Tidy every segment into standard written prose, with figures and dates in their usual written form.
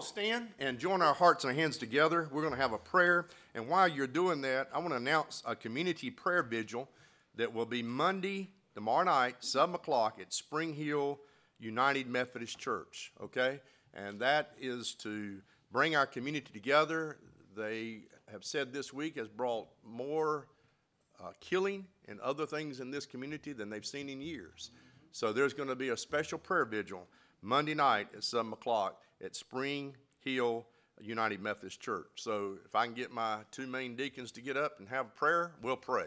stand and join our hearts and hands together. We're going to have a prayer. And while you're doing that, I want to announce a community prayer vigil that will be Monday, tomorrow night, 7 o'clock at Spring Hill United Methodist Church, okay? And that is to bring our community together. They have said this week has brought more killing and other things in this community than they've seen in years. So there's going to be a special prayer vigil Monday night at 7 o'clock at Spring Hill United Methodist Church. So if I can get my two main deacons to get up and have a prayer, we'll pray.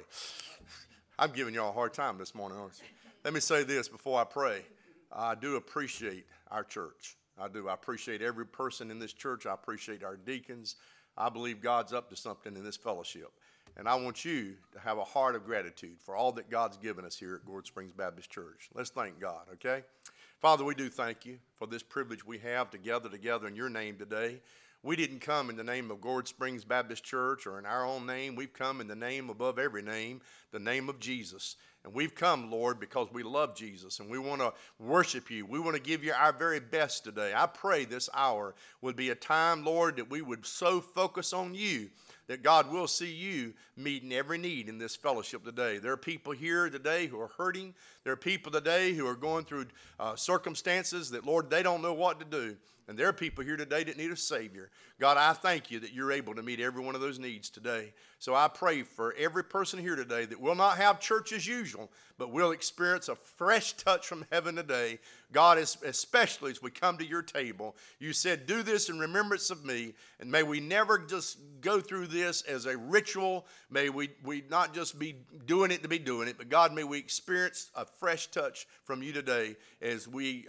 I'm giving y'all a hard time this morning, aren't you? Let me say this before I pray. I do appreciate our church. I do. I appreciate every person in this church. I appreciate our deacons. I believe God's up to something in this fellowship. And I want you to have a heart of gratitude for all that God's given us here at Gourd Springs Baptist Church. Let's thank God, okay? Father, we do thank you for this privilege we have to gather together in your name today. We didn't come in the name of Gourd Springs Baptist Church or in our own name. We've come in the name above every name, the name of Jesus. And we've come, Lord, because we love Jesus and we want to worship you. We want to give you our very best today. I pray this hour would be a time, Lord, that we would so focus on you that God will see you meeting every need in this fellowship today. There are people here today who are hurting. There are people today who are going through circumstances that, Lord, they don't know what to do. And there are people here today that need a Savior. God, I thank you that you're able to meet every one of those needs today. So I pray for every person here today that will not have church as usual, but will experience a fresh touch from heaven today. God, especially as we come to your table, you said, do this in remembrance of me. And may we never just go through this as a ritual. May we not just be doing it to be doing it, but God, may we experience a fresh touch from you today as we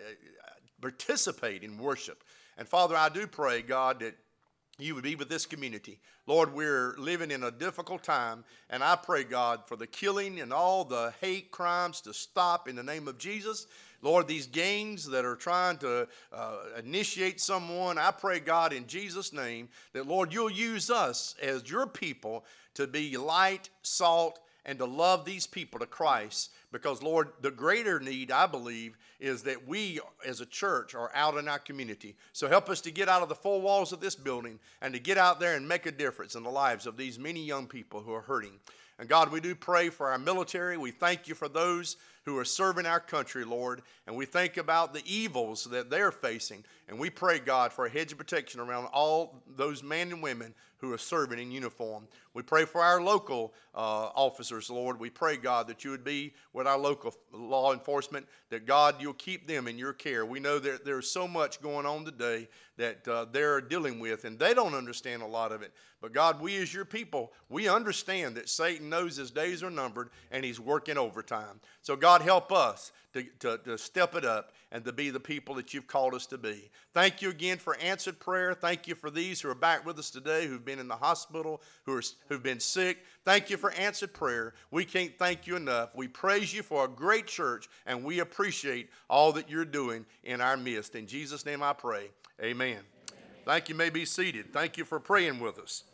participate in worship. And Father, I do pray, God, that you would be with this community. Lord, we're living in a difficult time, and I pray, God, for the killing and all the hate crimes to stop in the name of Jesus. Lord, these gangs that are trying to initiate someone, I pray, God, in Jesus' name, that, Lord, you'll use us as your people to be light, salt, and to love these people to Christ. Because, Lord, the greater need, I believe, is that we as a church are out in our community. So help us to get out of the four walls of this building and to get out there and make a difference in the lives of these many young people who are hurting. And God, we do pray for our military. We thank you for those who are serving our country, Lord. And we think about the evils that they're facing. And we pray, God, for a hedge of protection around all those men and women who are serving in uniform. We pray for our local officers, Lord. We pray, God, that you would be with our local law enforcement, that, God, you'll keep them in your care. We know that there's so much going on today that they're dealing with, and they don't understand a lot of it. But, God, we as your people, we understand that Satan knows his days are numbered, and he's working overtime. So, God, help us to step it up and to be the people that you've called us to be. Thank you again for answered prayer. Thank you for these who are back with us today, who've been in the hospital, who've been sick. Thank you for answered prayer. We can't thank you enough. We praise you for a great church, and we appreciate all that you're doing in our midst. In Jesus' name I pray. Amen. Amen. Thank you. You may be seated. Thank you for praying with us.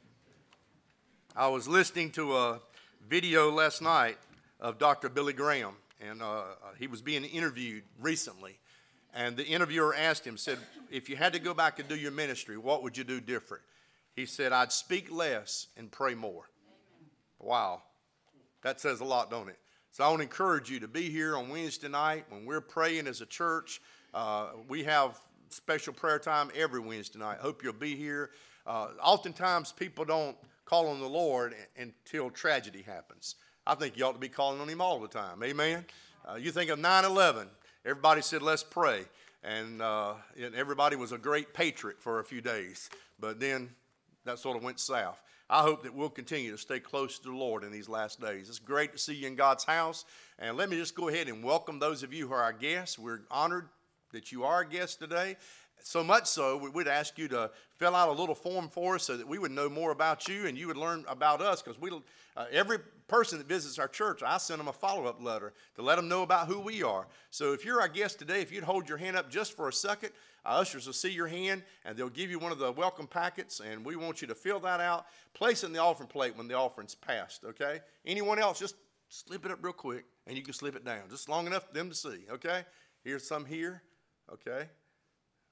I was listening to a video last night of Dr. Billy Graham, and he was being interviewed recently. And the interviewer asked him, said, if you had to go back and do your ministry, what would you do different? He said, I'd speak less and pray more. Wow. That says a lot, don't it? So I want to encourage you to be here on Wednesday night when we're praying as a church. We have special prayer time every Wednesday night. Hope you'll be here. Oftentimes people don't call on the Lord until tragedy happens. I think you ought to be calling on him all the time. Amen? You think of 9/11. Everybody said, let's pray. And everybody was a great patriot for a few days. But then that sort of went south. I hope that we'll continue to stay close to the Lord in these last days. It's great to see you in God's house. And let me just go ahead and welcome those of you who are our guests. We're honored that you are our guests today. So much so, we would ask you to fill out a little form for us so that we would know more about you and you would learn about us. Because every person that visits our church, I send them a follow-up letter to let them know about who we are. So if you're our guest today, if you'd hold your hand up just for a second, our ushers will see your hand, and they'll give you one of the welcome packets, and we want you to fill that out, place it in the offering plate when the offering's passed, okay? Anyone else, just slip it up real quick, and you can slip it down, just long enough for them to see, okay? Here's some here, okay?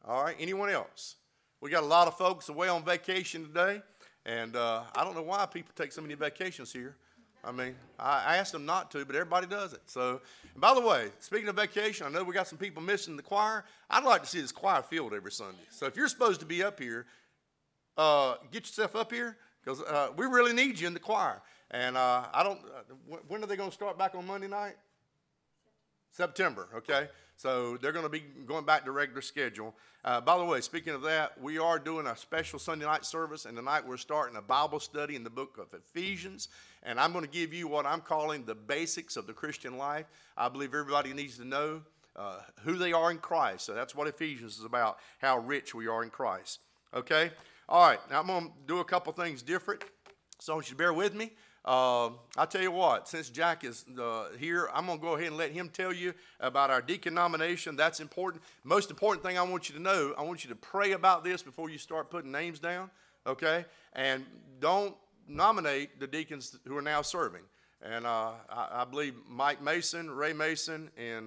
All right, anyone else? We got a lot of folks away on vacation today, and I don't know why people take so many vacations here. I mean, I asked them not to, but everybody does it. So, and by the way, speaking of vacation, I know we got some people missing the choir. I'd like to see this choir filled every Sunday. So if you're supposed to be up here, get yourself up here, because we really need you in the choir. And when are they going to start back on Monday night? September, okay? So they're going to be going back to regular schedule. By the way, speaking of that, we are doing a special Sunday night service, and tonight we're starting a Bible study in the book of Ephesians, and I'm going to give you what I'm calling the basics of the Christian life. I believe everybody needs to know who they are in Christ. So that's what Ephesians is about, how rich we are in Christ, okay? All right, now I'm going to do a couple things different, so I want you to bear with me. I'll tell you what, since Jack is here, I'm going to go ahead and let him tell you about our deacon nomination. That's important. Most important thing I want you to know, I want you to pray about this before you start putting names down, okay? And don't nominate the deacons who are now serving. And I believe Mike Mason, Ray Mason, and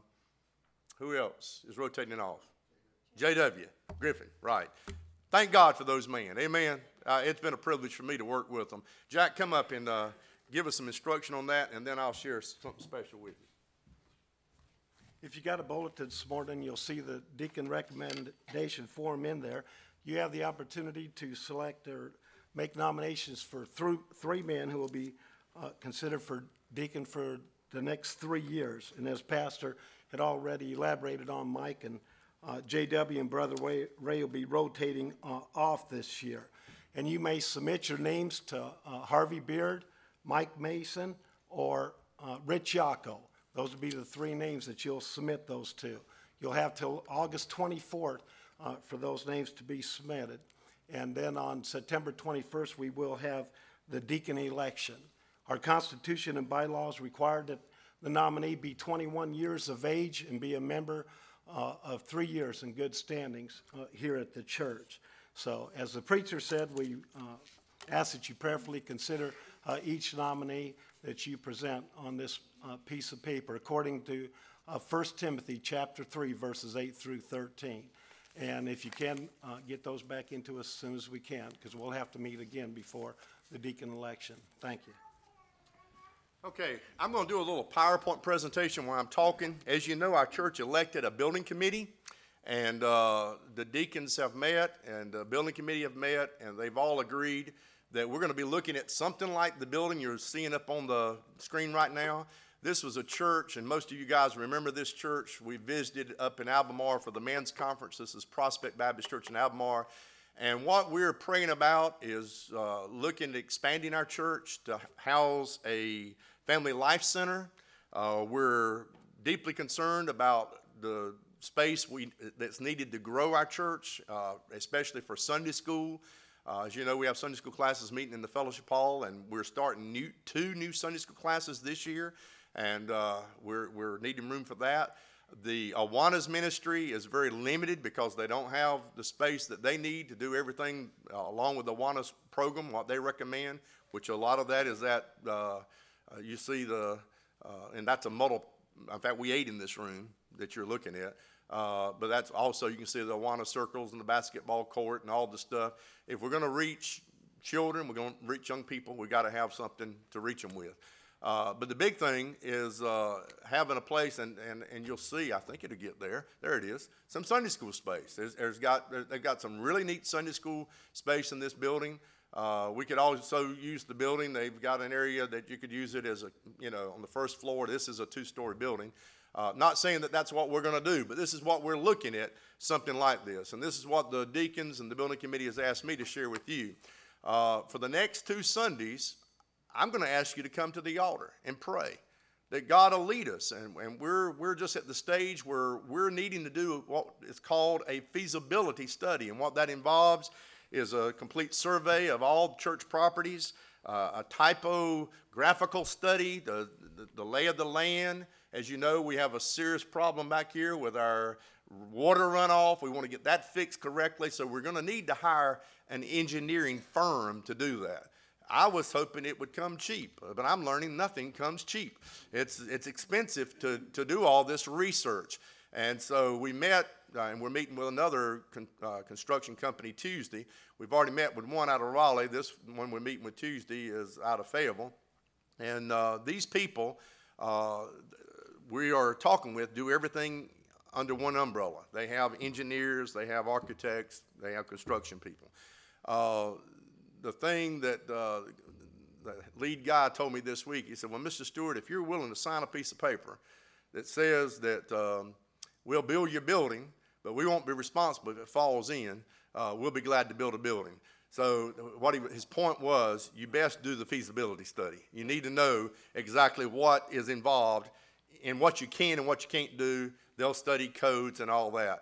who else is rotating off? J.W. Griffin, right. Thank God for those men, amen. It's been a privilege for me to work with them. Jack, come up and give us some instruction on that, and then I'll share something special with you. If you got a bulletin this morning, you'll see the deacon recommendation form in there. You have the opportunity to select or make nominations for three men who will be considered for deacon for the next 3 years. And as Pastor had already elaborated on, Mike and J.W. and Brother Ray will be rotating off this year. And you may submit your names to Harvey Beard, Mike Mason, or Rich Yacco. Those would be the three names that you'll submit those to. You'll have till August 24th for those names to be submitted. And then on September 21st, we will have the deacon election. Our Constitution and bylaws require that the nominee be 21 years of age and be a member of 3 years in good standings here at the church. So as the preacher said, we ask that you prayerfully consider each nominee that you present on this piece of paper according to 1 Timothy chapter 3, verses 8 through 13. And if you can, get those back into us as soon as we can, because we'll have to meet again before the deacon election. Thank you. Okay, I'm going to do a little PowerPoint presentation while I'm talking. As you know, our church elected a building committee, and the deacons have met, and the building committee have met, and they've all agreed that we're going to be looking at something like the building you're seeing up on the screen right now. This was a church, and most of you guys remember this church. We visited up in Albemarle for the men's conference. This is Prospect Baptist Church in Albemarle. And what we're praying about is looking at expanding our church to house a family life center. We're deeply concerned about the space that's needed to grow our church, especially for Sunday school. As you know, we have Sunday school classes meeting in the fellowship hall, and we're starting two new Sunday school classes this year, and we're needing room for that. The Awanas ministry is very limited because they don't have the space that they need to do everything along with the Awanas program, what they recommend, which a lot of that is that you see and that's a model. In fact, we ate in this room that you're looking at. But that's also, you can see the Awana circles and the basketball court and all the stuff. If we're going to reach children, we're going to reach young people, we got to have something to reach them with. But the big thing is having a place, and you'll see, I think it'll get there. There it is, some Sunday school space. They've got some really neat Sunday school space in this building. We could also use the building. They've got an area that you could use it as on the first floor. This is a 2-story building. Not saying that that's what we're going to do, but this is what we're looking at, something like this. And this is what the deacons and the building committee has asked me to share with you. For the next 2 Sundays, I'm going to ask you to come to the altar and pray that God will lead us. And we're just at the stage where we're needing to do what is called a feasibility study. And what that involves is a complete survey of all church properties, a typographical study, the lay of the land. As you know, we have a serious problem back here with our water runoff. We want to get that fixed correctly, so we're going to need to hire an engineering firm to do that. I was hoping it would come cheap, but I'm learning nothing comes cheap. It's expensive to do all this research. And so we met and we're meeting with another construction company Tuesday. We've already met with one out of Raleigh. This one we're meeting with Tuesday is out of Fayetteville. And these people we are talking with do everything under one umbrella. They have engineers, they have architects, they have construction people. The thing that the lead guy told me this week, he said, well, Mr. Stewart, if you're willing to sign a piece of paper that says that we'll build your building, but we won't be responsible if it falls in, we'll be glad to build a building. So his point was, you best do the feasibility study. You need to know exactly what is involved and what you can and what you can't do. They'll study codes and all that.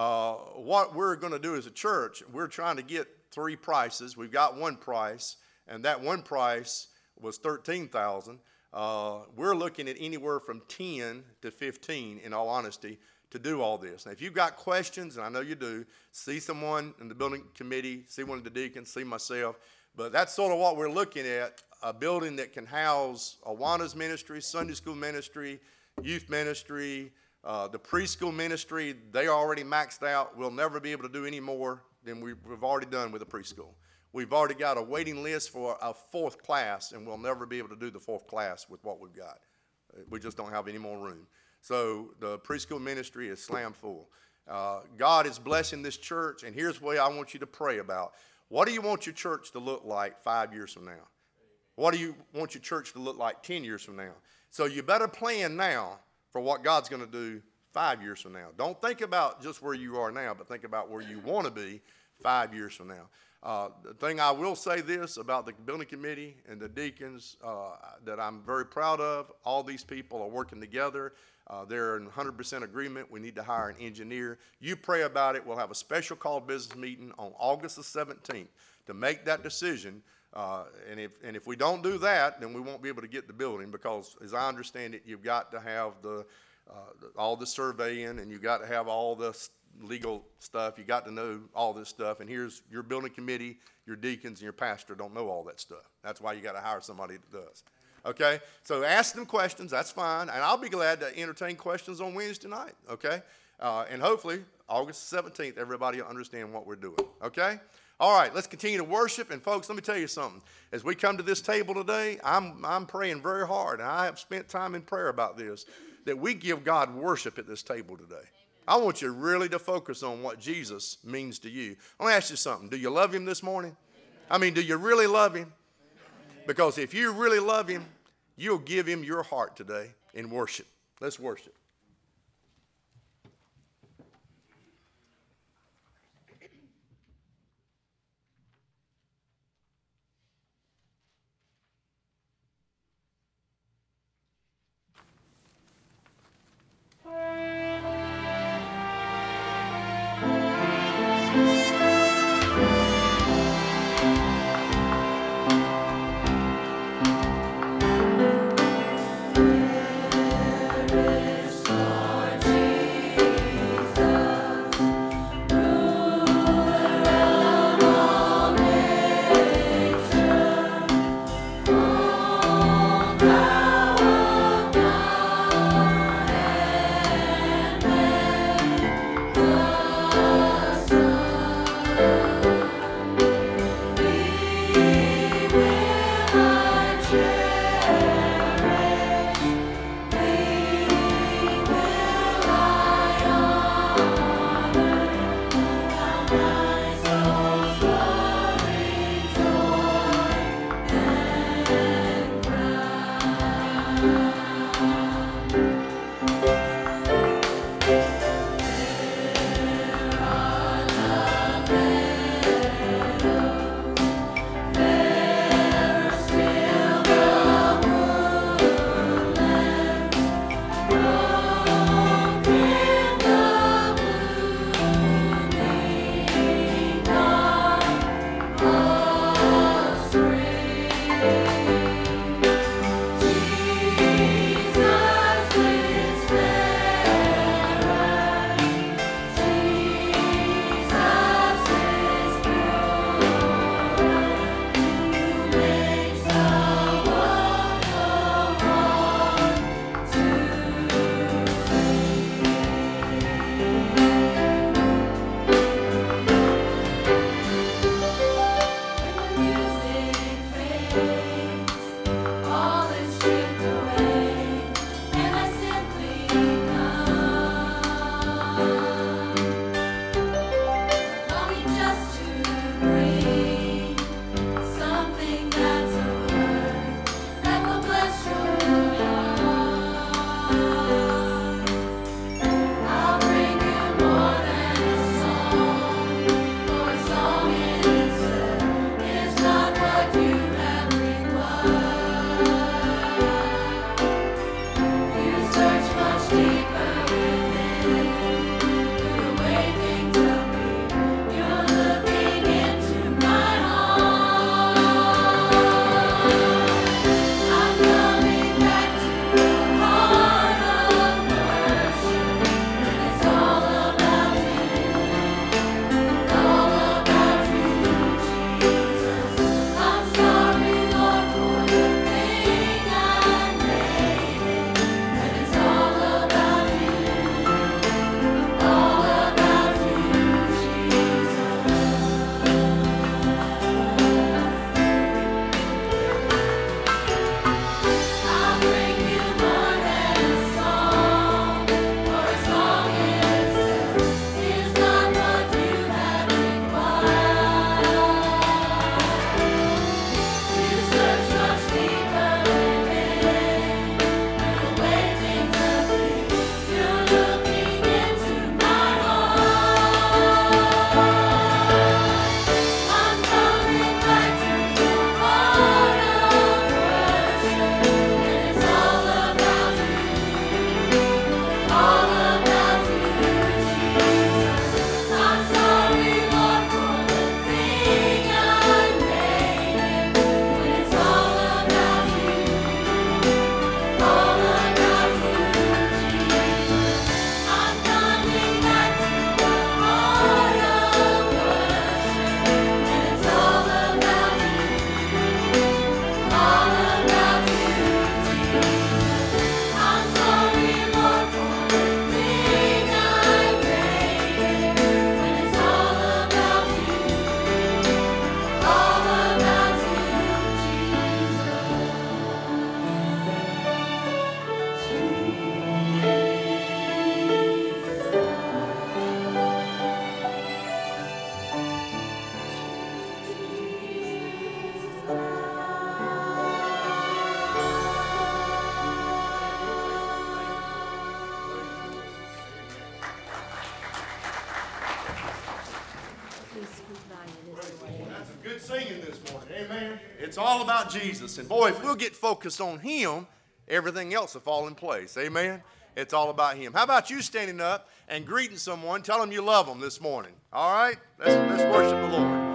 What we're going to do as a church, we're trying to get 3 prices. We've got one price, and that one price was $13,000. We're looking at anywhere from 10 to 15, in all honesty, to do all this. Now, if you've got questions, and I know you do, see someone in the building committee, see one of the deacons, see myself. But that's sort of what we're looking at, a building that can house Awana's ministry, Sunday school ministry, youth ministry, the preschool ministry. They already maxed out. We'll never be able to do any more than we've already done with the preschool. We've already got a waiting list for a 4th class, and we'll never be able to do the 4th class with what we've got. We just don't have any more room. So the preschool ministry is slam full. God is blessing this church, and here's what I want you to pray about. What do you want your church to look like 5 years from now? What do you want your church to look like 10 years from now? So you better plan now for what God's going to do 5 years from now. Don't think about just where you are now, but think about where you want to be 5 years from now. The thing I will say this about the building committee and the deacons that I'm very proud of, all these people are working together. They're in 100% agreement. We need to hire an engineer. You pray about it. We'll have a special call business meeting on August the 17th to make that decision. And if we don't do that, then we won't be able to get the building, because as I understand it, you've got to have all the surveying, and you've got to have all the legal stuff. You got to know all this stuff. And here's your building committee, your deacons, and your pastor don't know all that stuff. That's why you got to hire somebody that does. Okay? So ask them questions. That's fine. And I'll be glad to entertain questions on Wednesday night. Okay? And hopefully, August 17th, everybody will understand what we're doing. Okay? All right, let's continue to worship. And folks, let me tell you something. As we come to this table today, I'm praying very hard, and I have spent time in prayer about this, that we give God worship at this table today. Amen. I want you really to focus on what Jesus means to you. I want to ask you something. Do you love him this morning? Amen. I mean, do you really love him? Amen. Because if you really love him, you'll give him your heart today in worship. Let's worship. It's all about Jesus. And boy, if we'll get focused on him, everything else will fall in place. Amen? It's all about him. How about you standing up and greeting someone, tell them you love them this morning? All right? Let's worship the Lord.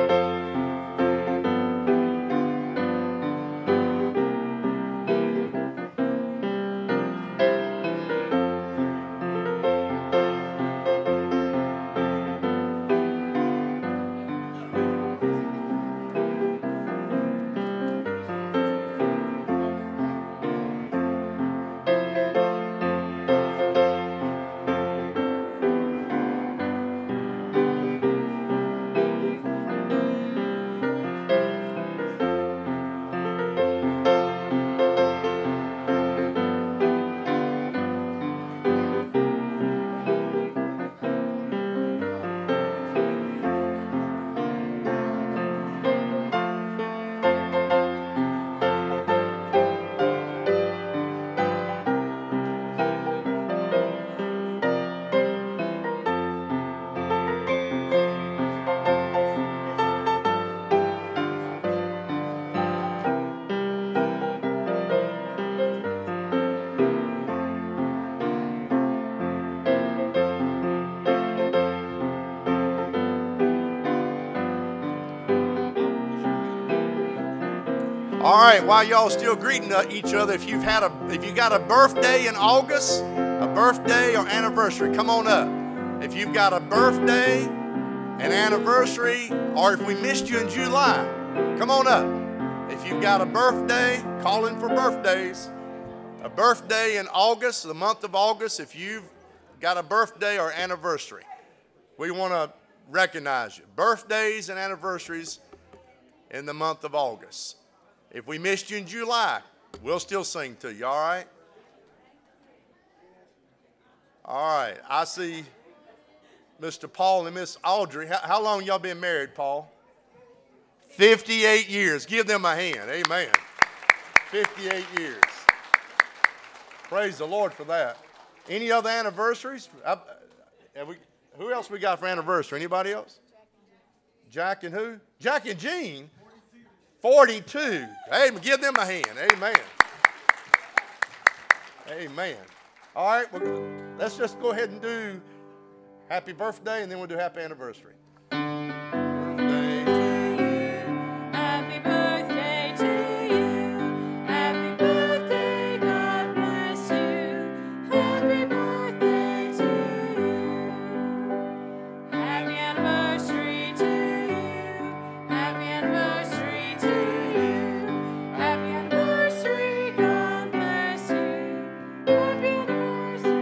All right, while y'all still greeting each other, if you got a birthday in August, a birthday or anniversary, come on up. If you've got a birthday, an anniversary, or if we missed you in July, come on up. If you've got a birthday, calling for birthdays, a birthday in August, the month of August, if you've got a birthday or anniversary, we want to recognize you. Birthdays and anniversaries in the month of August. If we missed you in July, we'll still sing to you, all right? All right, I see Mr. Paul and Miss Audrey. How long y'all been married, Paul? 58 years. Give them a hand, amen. 58 years. Praise the Lord for that. Any other anniversaries? Who else we got for anniversary? Anybody else? Jack and who? Jack and Jean. 42. Amen. Give them a hand. Amen. Amen. All right. Well, let's just go ahead and do happy birthday, and then we'll do happy anniversary. Birthday to you. Happy birthday to you. Happy birthday. God bless you. Happy birthday to you. Happy anniversary to you. Happy anniversary to you. Happy anniversary. God bless you. Happy anniversary.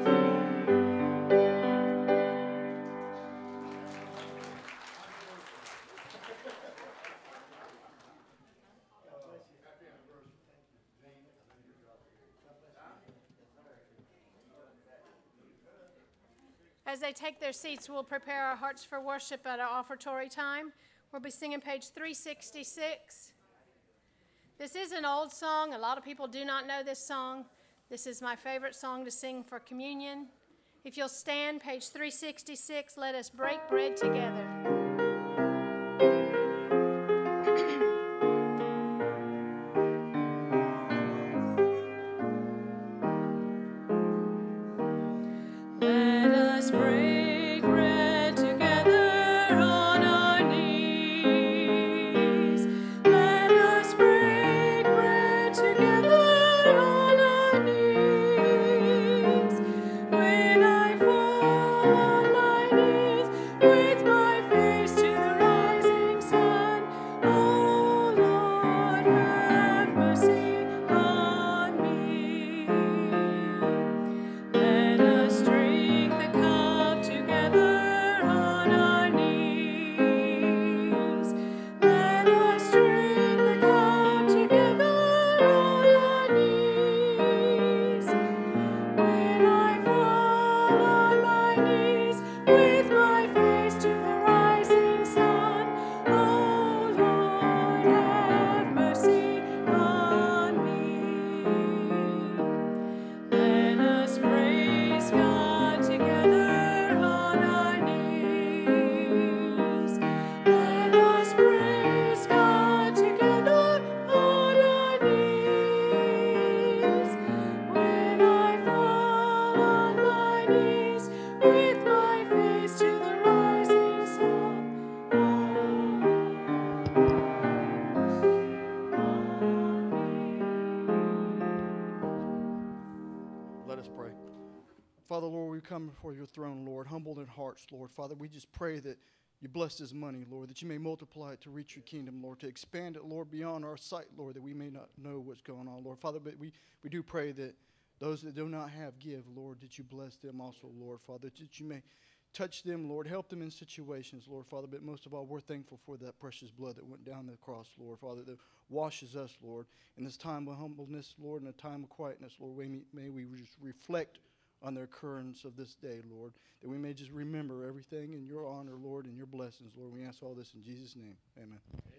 As they take their seats, we'll prepare our hearts for worship at our offertory time. We'll be singing page 366. This is an old song. A lot of people do not know this song. This is my favorite song to sing for communion. If you'll stand, page 366, let us break bread together. Let us break bread together on our knees. Let us break bread together on our knees. When I fall on my knees with my face to the rising sun. Let us pray. Father, Lord, we come before your throne, Lord, humbled in hearts, Lord. Father, we just pray that you bless this money, Lord, that you may multiply it to reach your kingdom, Lord, to expand it, Lord, beyond our sight, Lord, that we may not know what's going on, Lord. Father, but we do pray that those that do not have give, Lord, that you bless them also, Lord, Father, that you may touch them, Lord, help them in situations, Lord, Father, but most of all, we're thankful for that precious blood that went down the cross, Lord, Father, that washes us, Lord, in this time of humbleness, Lord, in a time of quietness, Lord, may we just reflect on the occurrence of this day, Lord, that we may just remember everything in your honor, Lord, and your blessings, Lord. We ask all this in Jesus' name. Amen.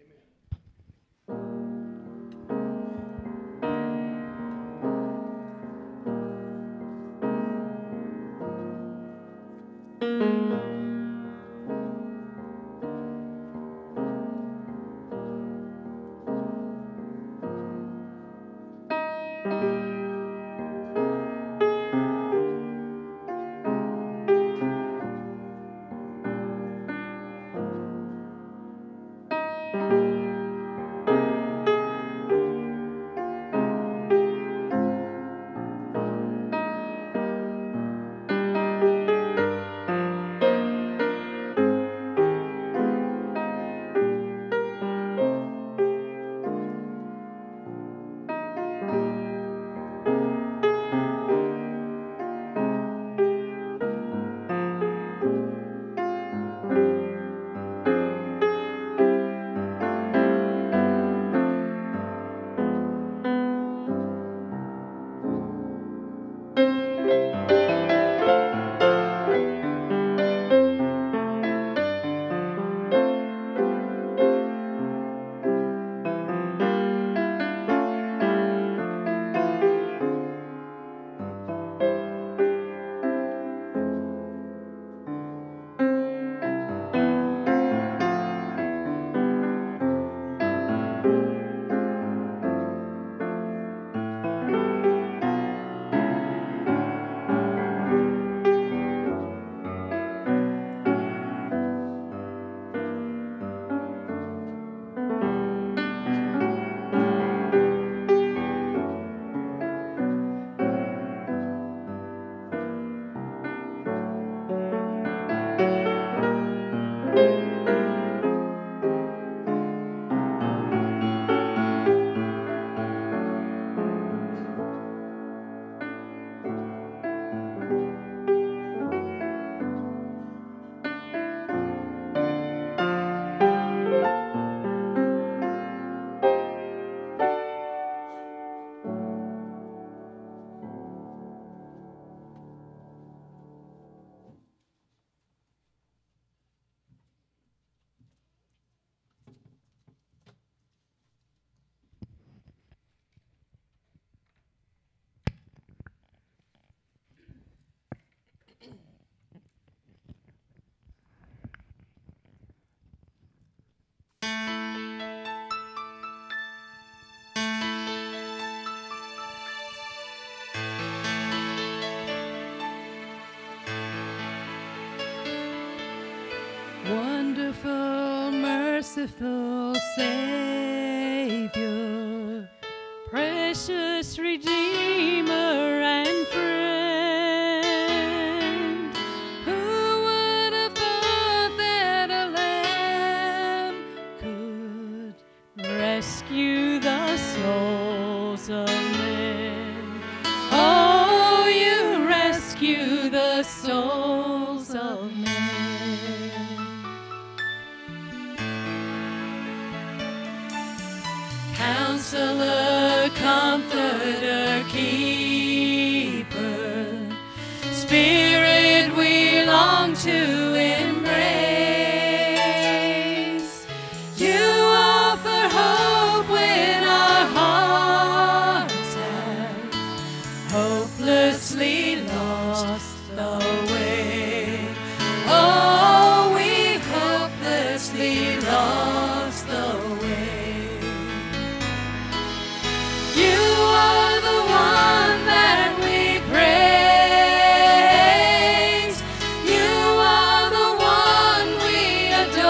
Wonderful, merciful Savior, precious Redeemer and friend, who would have thought that a lamb could rescue the souls of men? Oh, you rescue the souls of men. Counselor, Comforter, Keeper, Spirit we long to embrace. You offer hope when our hearts have hopelessly lost the way. Oh, we hopelessly lost the way. You are the one that we praise. You are the one we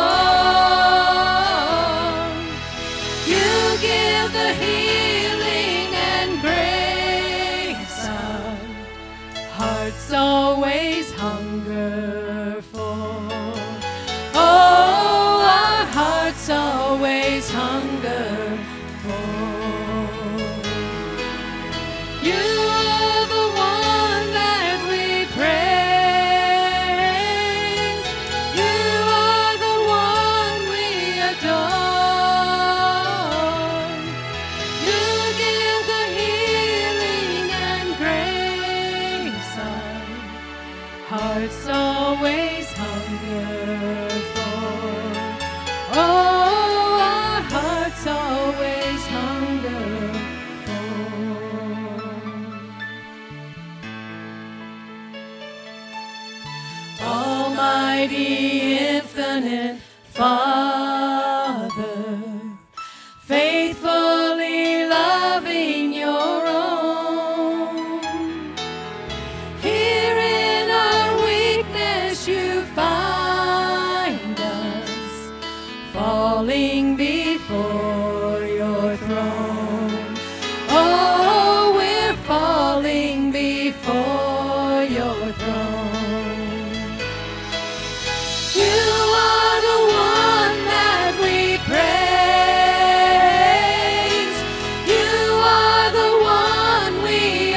adore. You give the healing and grace of hearts always hunger for. Oh, our hearts always hunger for. You are the one that we praise. You are the one we adore. You give the healing and grace. Our hearts always hunger for. Oh, our hearts always hunger for. Almighty, infinite Father, faithfully loving your own. Here in our weakness you find us, falling before your throne. Oh, we're falling before your throne. You are the one that we praise. You are the one we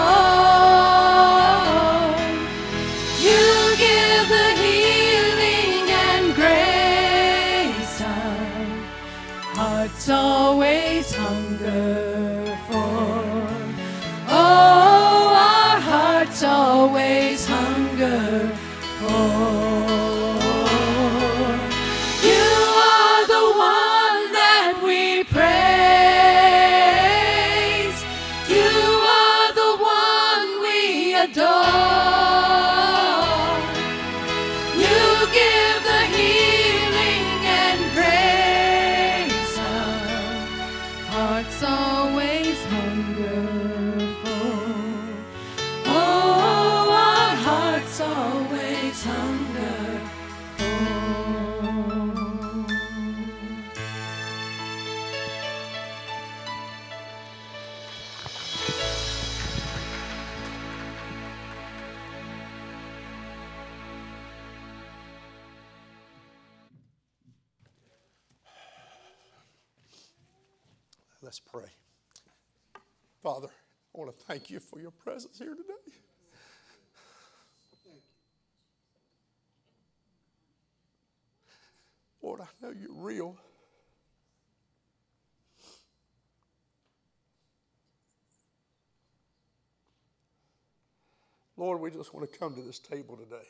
adore. You give the healing and grace. Our hearts always hunger for. Oh, our hearts always hunger for. You are the one that we praise. You are the one we adore. You give the healing and grace. Our hearts always hunger for. Oh, our hearts always hunger for. Let's pray. Father, I want to thank you for your presence here today. Lord, I know you're real. Lord, we just want to come to this table today.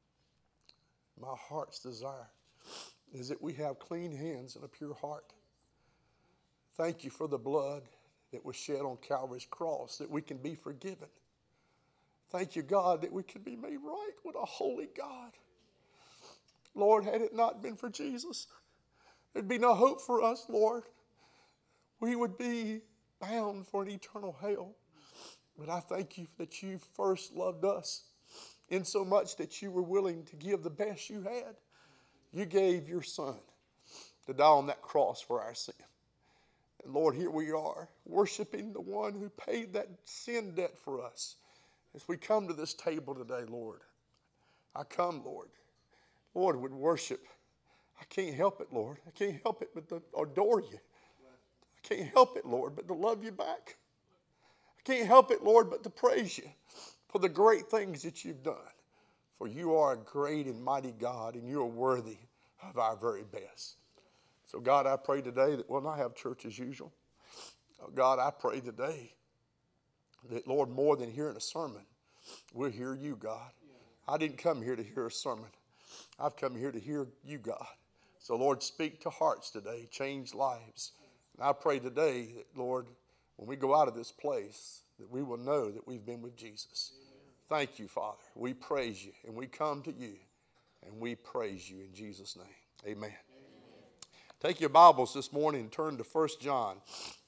My heart's desire is that we have clean hands and a pure heart. Thank you for the blood that was shed on Calvary's cross, that we can be forgiven. Thank you, God, that we can be made right with a holy God. Lord, had it not been for Jesus, there'd be no hope for us, Lord. We would be bound for an eternal hell. But I thank you that you first loved us in so much that you were willing to give the best you had. You gave your son to die on that cross for our sin. And Lord, here we are, worshiping the one who paid that sin debt for us. As we come to this table today, Lord, I come, Lord, would worship. I can't help it, Lord. I can't help it but to adore you. I can't help it, Lord, but to love you back. I can't help it, Lord, but to praise you for the great things that you've done. For you are a great and mighty God, and you are worthy of our very best. So, God, I pray today that we'll not have church as usual. Oh, God, I pray today that, Lord, more than hearing a sermon, we'll hear you, God. I didn't come here to hear a sermon. I've come here to hear you, God. So, Lord, speak to hearts today, change lives. And I pray today that, Lord, when we go out of this place, that we will know that we've been with Jesus. Thank you, Father. We praise you, and we come to you, and we praise you in Jesus' name. Amen. Take your Bibles this morning and turn to 1 John.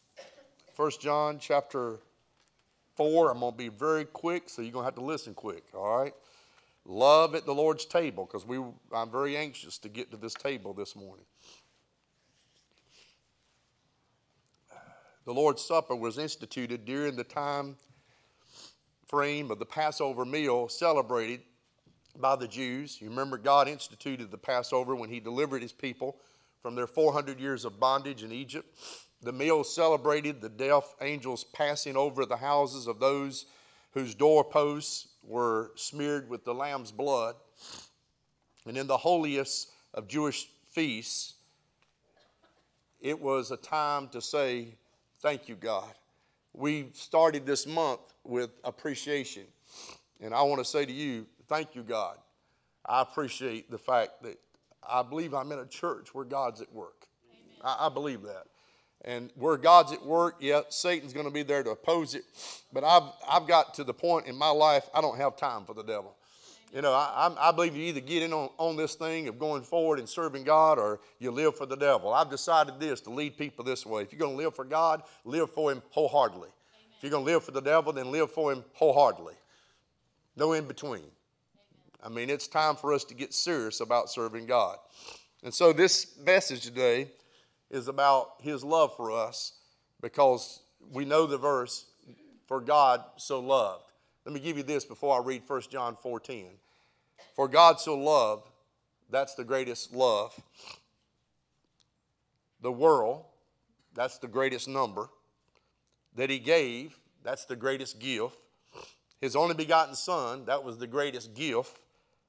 1 John chapter 4. I'm going to be very quick, so you're going to have to listen quick, all right? Love at the Lord's table, because I'm very anxious to get to this table this morning. The Lord's Supper was instituted during the time frame of the Passover meal celebrated by the Jews. You remember God instituted the Passover when he delivered his people from their 400 years of bondage in Egypt. The meal celebrated the death angels passing over the houses of those whose doorposts were smeared with the lamb's blood. And in the holiest of Jewish feasts, it was a time to say, thank you, God. We started this month with appreciation. And I want to say to you, thank you, God. I appreciate the fact that I believe I'm in a church where God's at work. I believe that. And where God's at work, yeah, Satan's going to be there to oppose it. But I've got to the point in my life, I don't have time for the devil. You know, I believe you either get in on this thing of going forward and serving God, or you live for the devil. I've decided this, to lead people this way. If you're going to live for God, live for him wholeheartedly. Amen. If you're going to live for the devil, then live for him wholeheartedly. No in between. Amen. I mean, it's time for us to get serious about serving God. And so this message today is about his love for us, because we know the verse, for God so loved. Let me give you this before I read 1 John 4:10. For God so loved, that's the greatest love. The world, that's the greatest number. That he gave, that's the greatest gift. His only begotten Son, that was the greatest gift.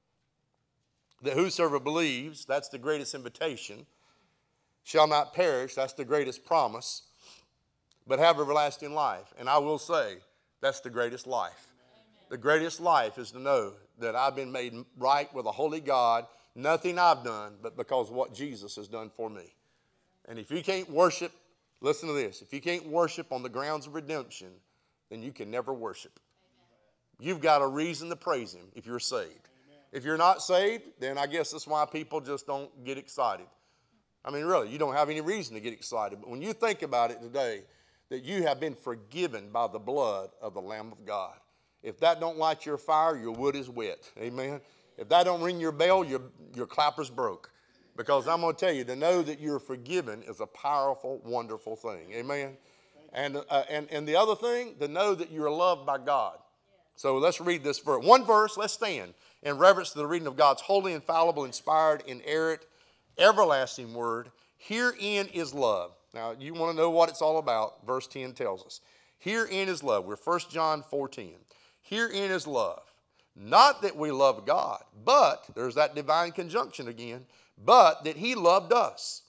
That whosoever believes, that's the greatest invitation. Shall not perish, that's the greatest promise, but have everlasting life. And I will say, that's the greatest life. The greatest life is to know that I've been made right with a holy God, nothing I've done, but because of what Jesus has done for me. And if you can't worship, listen to this, if you can't worship on the grounds of redemption, then you can never worship. You've got a reason to praise him if you're saved. If you're not saved, then I guess that's why people just don't get excited. I mean, really, you don't have any reason to get excited. But when you think about it today, that you have been forgiven by the blood of the Lamb of God. If that don't light your fire, your wood is wet. Amen. If that don't ring your bell, your clapper's broke. Because I'm going to tell you, to know that you're forgiven is a powerful, wonderful thing. Amen. And the other thing, to know that you're loved by God. So let's read this verse. One verse, let's stand in reverence to the reading of God's holy, infallible, inspired, inerrant, everlasting word. Herein is love. Now, you want to know what it's all about. Verse 10 tells us. Herein is love. We're 1 John 4:10. Herein is love. Not that we love God, but, there's that divine conjunction again, but that he loved us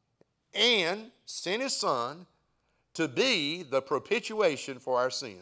and sent his Son to be the propitiation for our sin.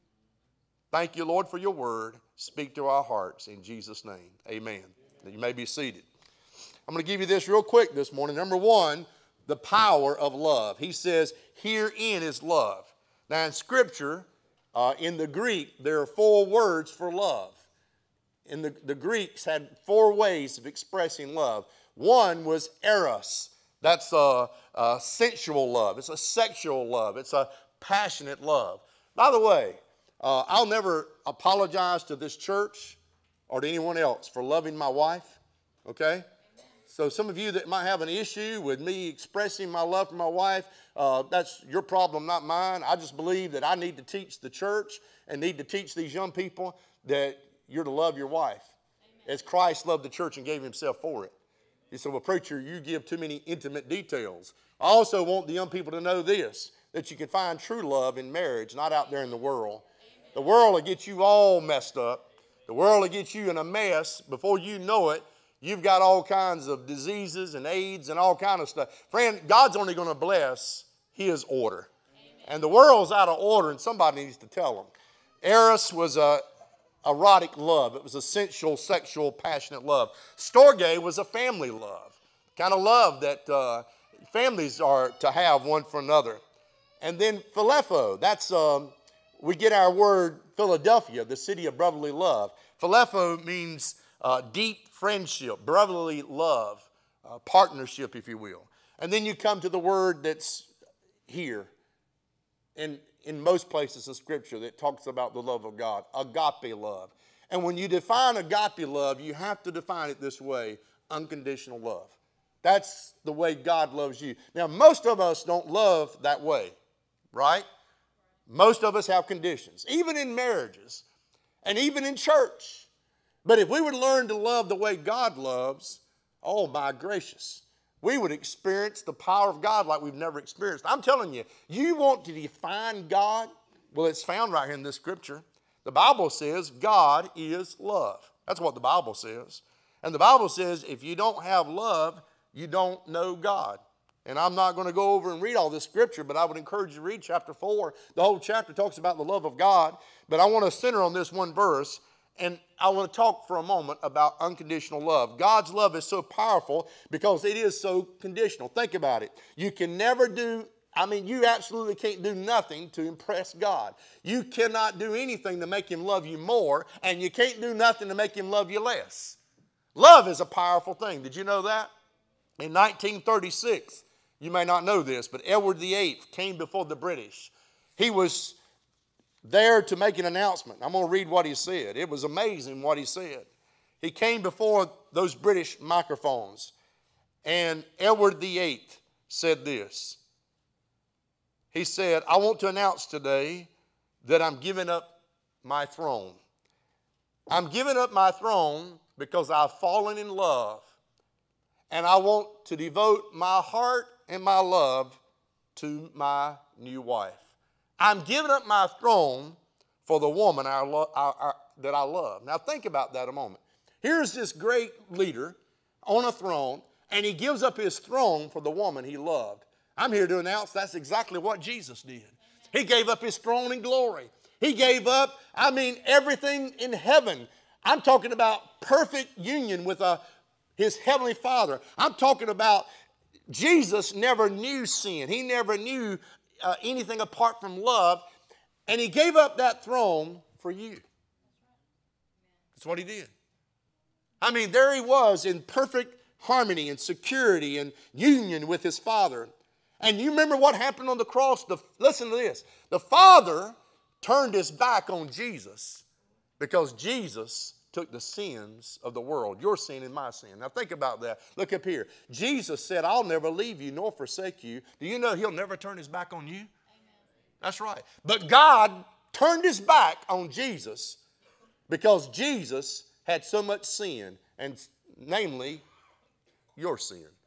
Thank you, Lord, for your word. Speak to our hearts in Jesus' name. Amen. You may be seated. I'm going to give you this real quick this morning. Number one, the power of love. He says, herein is love. Now in Scripture, in the Greek, there are 4 words for love. And the Greeks had 4 ways of expressing love. One was eros. That's a sensual love. It's a sexual love. It's a passionate love. By the way, I'll never apologize to this church or to anyone else for loving my wife, okay? So some of you that might have an issue with me expressing my love for my wife, that's your problem, not mine. I just believe that I need to teach the church and need to teach these young people that you're to love your wife. Amen. As Christ loved the church and gave himself for it. You say, well, preacher, you give too many intimate details. I also want the young people to know this, that you can find true love in marriage, not out there in the world. Amen. The world will get you all messed up. The world will get you in a mess. Before you know it, you've got all kinds of diseases and AIDS and all kind of stuff. Friend, God's only going to bless his order. Amen. And the world's out of order, and somebody needs to tell them. Eros was a erotic love. It was a sensual, sexual, passionate love. Storge was a family love, kind of love that families are to have one for another. And then Phileo, that's, we get our word Philadelphia, the city of brotherly love. Phileo means deep friendship, brotherly love, partnership, if you will. And then you come to the word that's here in most places in Scripture that talks about the love of God, agape love. And when you define agape love, you have to define it this way, unconditional love. That's the way God loves you. Now, most of us don't love that way, right? Most of us have conditions. Even in marriages, and even in church. But if we would learn to love the way God loves, oh my gracious, we would experience the power of God like we've never experienced. I'm telling you, you want to define God? Well, it's found right here in this scripture. The Bible says God is love. That's what the Bible says. And the Bible says if you don't have love, you don't know God. And I'm not going to go over and read all this scripture, but I would encourage you to read chapter 4. The whole chapter talks about the love of God. But I want to center on this one verse, and I want to talk for a moment about unconditional love. God's love is so powerful because it is so conditional. Think about it. You can never do, you absolutely can't do nothing to impress God. You cannot do anything to make him love you more, and you can't do nothing to make him love you less. Love is a powerful thing. Did you know that? In 1936, you may not know this, but Edward VIII came before the British. He was there to make an announcement. I'm going to read what he said. It was amazing what he said. He came before those British microphones, and Edward VIII said this. He said, I want to announce today that I'm giving up my throne. I'm giving up my throne because I've fallen in love, and I want to devote my heart and my love to my new wife. I'm giving up my throne for the woman that I love. Now think about that a moment. Here's this great leader on a throne, and he gives up his throne for the woman he loved. I'm here to announce that's exactly what Jesus did. He gave up his throne in glory. He gave up, everything in heaven. I'm talking about perfect union with his heavenly Father. I'm talking about Jesus never knew sin. He never knew anything apart from love. And he gave up that throne for you. That's what he did. There he was in perfect harmony and security and union with his Father. And you remember what happened on the cross? Listen to this. The Father turned his back on Jesus because Jesus took the sins of the world, your sin and my sin. Now think about that. Look up here. Jesus said, I'll never leave you nor forsake you. Do you know he'll never turn his back on you? Amen. That's right. But God turned his back on Jesus because Jesus had so much sin, and namely your sin. Amen.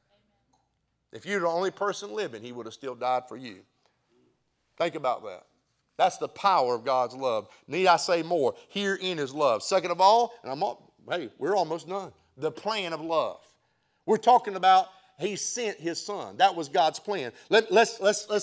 If you're the only person living, he would have still died for you. Think about that. That's the power of God's love. Need I say more? Herein is love. Second of all, and we're almost done. The plan of love. We're talking about he sent his son. That was God's plan. Let's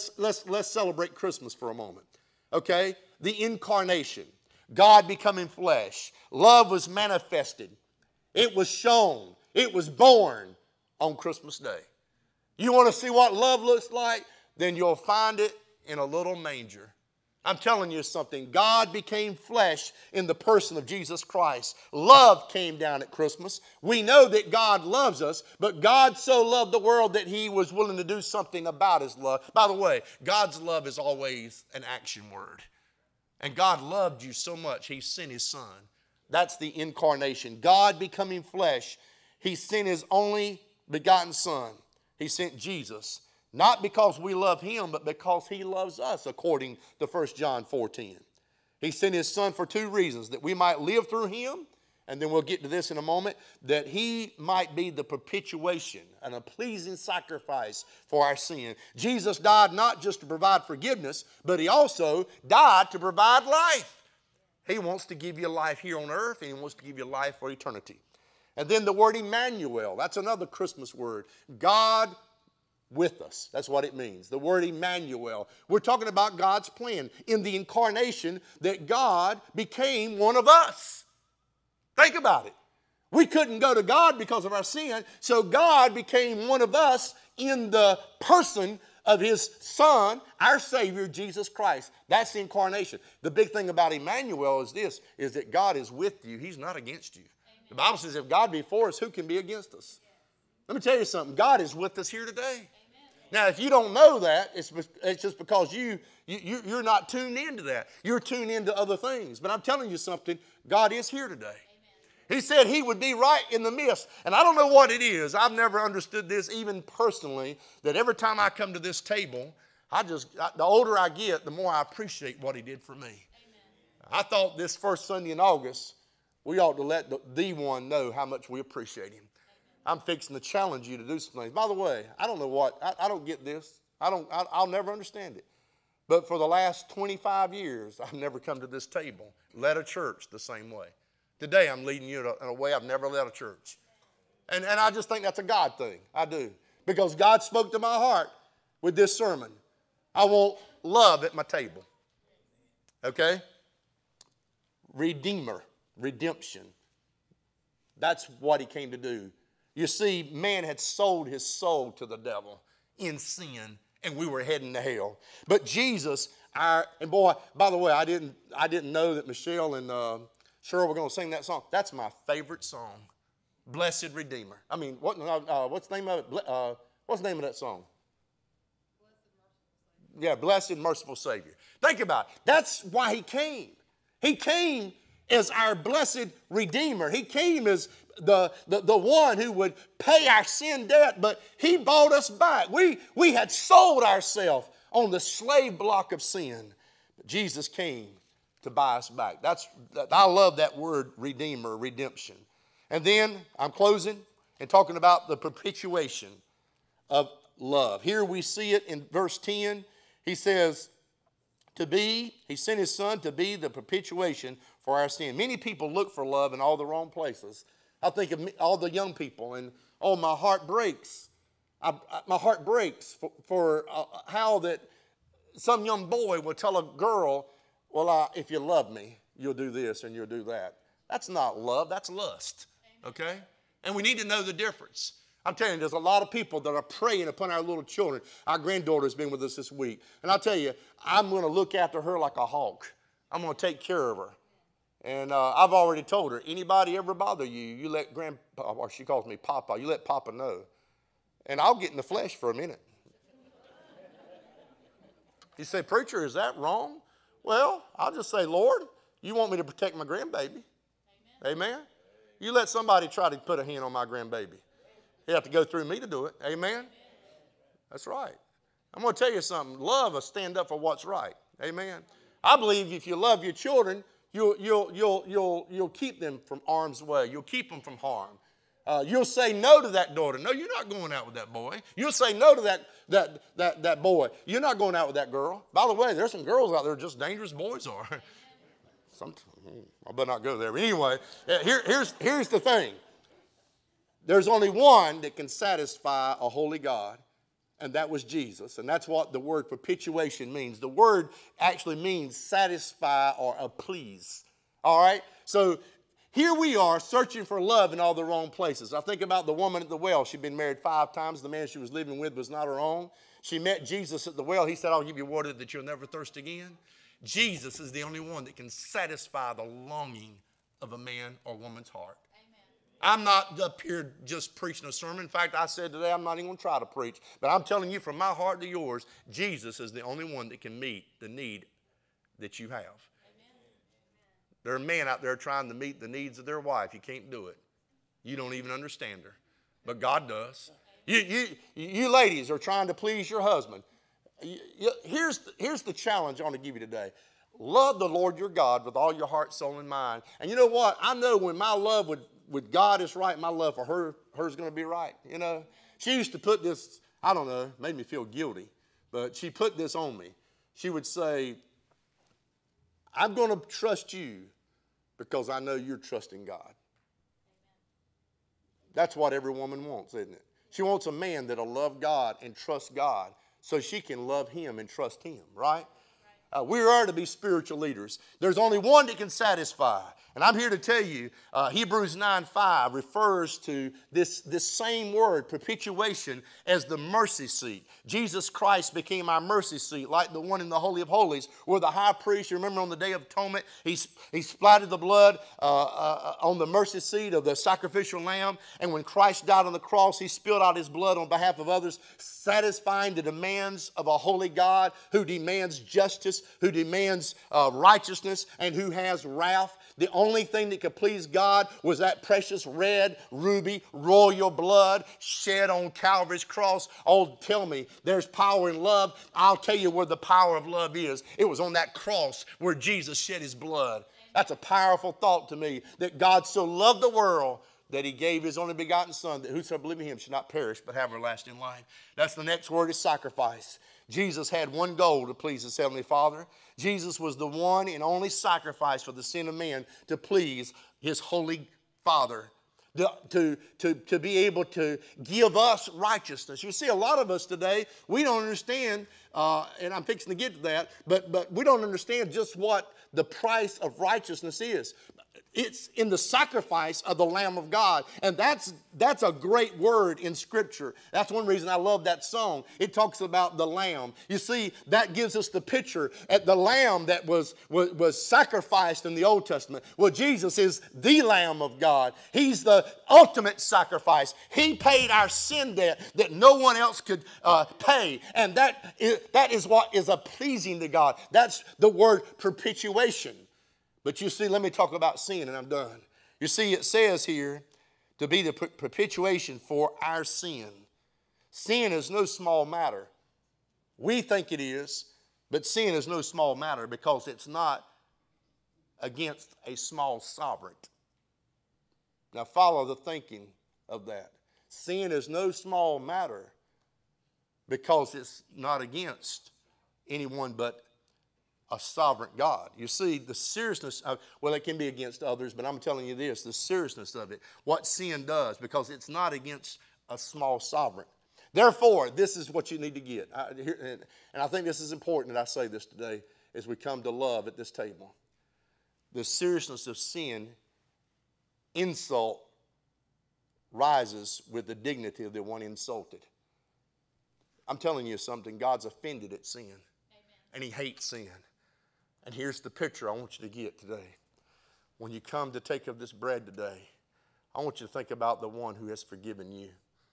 celebrate Christmas for a moment. Okay? The incarnation. God becoming flesh. Love was manifested. It was shown. It was born on Christmas Day. You want to see what love looks like? Then you'll find it in a little manger. I'm telling you something. God became flesh in the person of Jesus Christ. Love came down at Christmas. We know that God loves us, but God so loved the world that he was willing to do something about his love. By the way, God's love is always an action word. And God loved you so much, he sent his son. That's the incarnation. God becoming flesh. He sent his only begotten son. He sent Jesus. Not because we love him, but because he loves us, according to 1 John 4:10. He sent his son for two reasons, that we might live through him, and then we'll get to this in a moment, that he might be the propitiation and a pleasing sacrifice for our sin. Jesus died not just to provide forgiveness, but he also died to provide life. He wants to give you life here on earth, and he wants to give you life for eternity. And then the word Emmanuel, that's another Christmas word. God with us. That's what it means. The word Emmanuel. We're talking about God's plan in the incarnation that God became one of us. Think about it. We couldn't go to God because of our sin, so God became one of us in the person of his son, our Savior, Jesus Christ. That's the incarnation. The big thing about Emmanuel is this, is that God is with you. He's not against you. Amen. The Bible says if God be for us, who can be against us? Let me tell you something. God is with us here today. Amen. Now, if you don't know that, it's just because you're not tuned into that. You're tuned into other things. But I'm telling you something. God is here today. Amen. He said he would be right in the midst. And I don't know what it is. I've never understood this even personally, that every time I come to this table, the older I get, the more I appreciate what he did for me. I thought this first Sunday in August, we ought to let the one know how much we appreciate him. I'm fixing to challenge you to do some things. By the way, I don't know what, I don't get this. I'll never understand it. But for the last 25 years, I've never come to this table, led a church the same way. Today, I'm leading you in a way I've never led a church. And I just think that's a God thing. I do. Because God spoke to my heart with this sermon. I want love at my table. Okay? Redeemer, redemption. That's what he came to do. You see, man had sold his soul to the devil in sin, and we were heading to hell. But Jesus, and boy, by the way, I didn't know that Michelle and Cheryl were going to sing that song. That's my favorite song, Blessed Redeemer. I mean, what's the name of it? What's the name of that song? Yeah, Blessed Merciful Savior. Think about it. That's why he came. He came as our blessed Redeemer. He came as the one who would pay our sin debt, but he bought us back. We had sold ourselves on the slave block of sin. But Jesus came to buy us back. I love that word, Redeemer, redemption. And then I'm closing and talking about the perpetuation of love. Here we see it in verse 10. He says, he sent his son to be the perpetuation for our sin. Many people look for love in all the wrong places. I think of all the young people, and my heart breaks. My heart breaks for how that some young boy will tell a girl, well, if you love me, you'll do this and you'll do that. That's not love, that's lust, okay? And we need to know the difference. I'm telling you, there's a lot of people that are preying upon our little children. Our granddaughter's been with us this week. And I'll tell you, I'm going to look after her like a hawk. I'm going to take care of her. And I've already told her, anybody ever bother you, you let Grandpa, or she calls me Papa, you let Papa know. And I'll get in the flesh for a minute. You say, preacher, is that wrong? Well, I'll just say, Lord, you want me to protect my grandbaby. Amen. Amen? You let somebody try to put a hand on my grandbaby. You have to go through me to do it. Amen? That's right. I'm going to tell you something. Love will stand up for what's right. Amen? I believe if you love your children, you'll keep them from harm's way. You'll keep them from harm. You'll say no to that daughter. No, you're not going out with that boy. You'll say no to that boy. You're not going out with that girl. By the way, there's some girls out there just dangerous boys are. I better not go there. But anyway, here's the thing. There's only one that can satisfy a holy God, and that was Jesus. And that's what the word perpetuation means. The word actually means satisfy or please. All right? So here we are searching for love in all the wrong places. I think about the woman at the well. She'd been married 5 times. The man she was living with was not her own. She met Jesus at the well. He said, I'll give you water that you'll never thirst again. Jesus is the only one that can satisfy the longing of a man or woman's heart. I'm not up here just preaching a sermon. In fact, I said today I'm not even going to try to preach. But I'm telling you from my heart to yours, Jesus is the only one that can meet the need that you have. Amen. There are men out there trying to meet the needs of their wife. You can't do it. You don't even understand her. But God does. You ladies are trying to please your husband. Here's the challenge I want to give you today. Love the Lord your God with all your heart, soul, and mind. And you know what? I know when my love with God is right, my love for her's going to be right. You know, she used to put this, I don't know, made me feel guilty, but she put this on me. She would say, I'm going to trust you because I know you're trusting God. That's what every woman wants, isn't it? She wants a man that'll love God and trust God so she can love him and trust him, right? We are to be spiritual leaders. There's only one that can satisfy. And I'm here to tell you, Hebrews 9:5 refers to this same word, perpetuation, as the mercy seat. Jesus Christ became our mercy seat, like the one in the Holy of Holies, where the high priest, you remember on the Day of Atonement, he splattered the blood on the mercy seat of the sacrificial lamb. And when Christ died on the cross, he spilled out his blood on behalf of others, satisfying the demands of a holy God who demands justice justice, who demands righteousness, and who has wrath. The only thing that could please God was that precious red, ruby, royal blood shed on Calvary's cross. Oh, tell me, there's power in love. I'll tell you where the power of love is. It was on that cross where Jesus shed his blood. That's a powerful thought to me, that God so loved the world that he gave his only begotten Son, that whosoever believe in him should not perish but have everlasting life. That's the next word, is sacrifice. Jesus had one goal to please his heavenly Father. Jesus was the one and only sacrifice for the sin of man to please his holy Father. To be able to give us righteousness. You see, a lot of us today, we don't understand, and I'm fixing to get to that, but we don't understand just what the price of righteousness is. It's in the sacrifice of the Lamb of God. And that's a great word in Scripture. That's one reason I love that song. It talks about the Lamb. You see, that gives us the picture at the Lamb that was sacrificed in the Old Testament. Well, Jesus is the Lamb of God. He's the ultimate sacrifice. He paid our sin debt that no one else could pay. And that is what is pleasing to God. That's the word propitiation. But you see, let me talk about sin and I'm done. You see, it says here to be the propitiation for our sin. Sin is no small matter. We think it is, but sin is no small matter because it's not against a small sovereign. Now follow the thinking of that. Sin is no small matter because it's not against anyone but a sovereign God. You see, the seriousness of, well, it can be against others, but I'm telling you this, the seriousness of it, what sin does, because it's not against a small sovereign. Therefore, this is what you need to get. And I think this is important that I say this today as we come to love at this table. The seriousness of sin, insult, rises with the dignity of the one insulted. I'm telling you something, God's offended at sin. Amen. And he hates sin. And here's the picture I want you to get today. When you come to take of this bread today, I want you to think about the one who has forgiven you.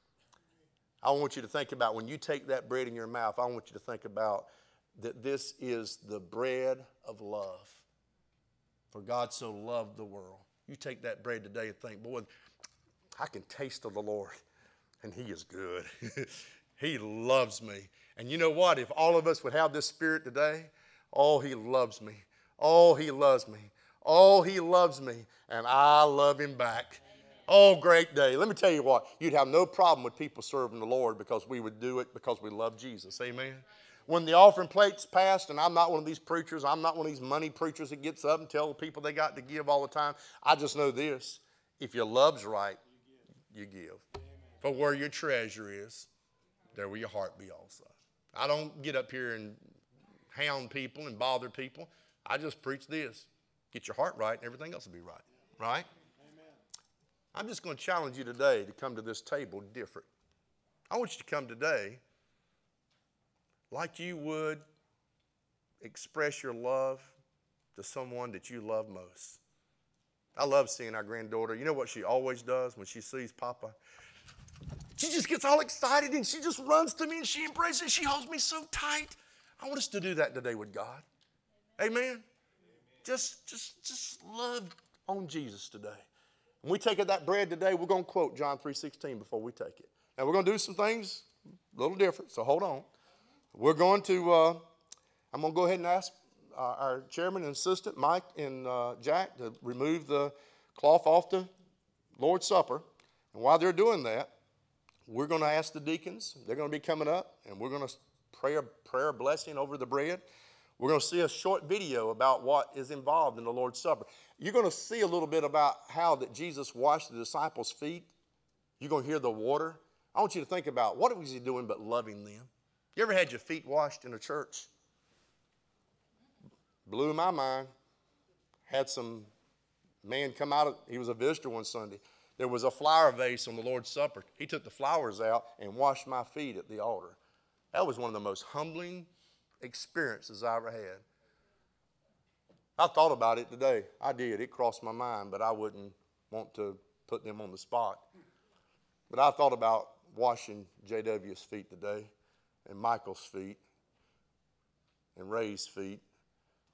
I want you to think about when you take that bread in your mouth, I want you to think about that this is the bread of love. For God so loved the world. You take that bread today and think, boy, I can taste of the Lord, and he is good. He loves me. And you know what? If all of us would have this spirit today, oh, he loves me. Oh, he loves me. Oh, he loves me. And I love him back. Oh, great day. Let me tell you what. You'd have no problem with people serving the Lord because we would do it because we love Jesus. Amen. When the offering plate's passed, and I'm not one of these preachers, I'm not one of these money preachers that gets up and tell people they got to give all the time. I just know this. If your love's right, you give. For where your treasure is, there will your heart be also. I don't get up here and hound people and bother people. I just preach this. Get your heart right and everything else will be right. Right? Amen. I'm just going to challenge you today to come to this table different. I want you to come today like you would express your love to someone that you love most. I love seeing our granddaughter. You know what she always does when she sees Papa? She just gets all excited and she just runs to me and she embraces me. She holds me so tight. I want us to do that today with God. Amen. Amen. Just love on Jesus today. When we take that bread today, we're going to quote John 3:16 before we take it. Now, we're going to do some things a little different, so hold on. We're going to, I'm going to go ahead and ask our chairman and assistant, Mike and Jack, to remove the cloth off the Lord's Supper. And while they're doing that, we're going to ask the deacons. They're going to be coming up, and we're going to pray a prayer blessing over the bread. We're going to see a short video about what is involved in the Lord's Supper. You're going to see a little bit about how that Jesus washed the disciples' feet. You're going to hear the water. I want you to think about what was he doing but loving them. You ever had your feet washed in a church? Blew my mind. Had some man come out. He was a visitor one Sunday. There was a flower vase on the Lord's Supper. He took the flowers out and washed my feet at the altar. That was one of the most humbling experiences I ever had. I thought about it today. I did. It crossed my mind, but I wouldn't want to put them on the spot. But I thought about washing J.W.'s feet today, and Michael's feet, and Ray's feet,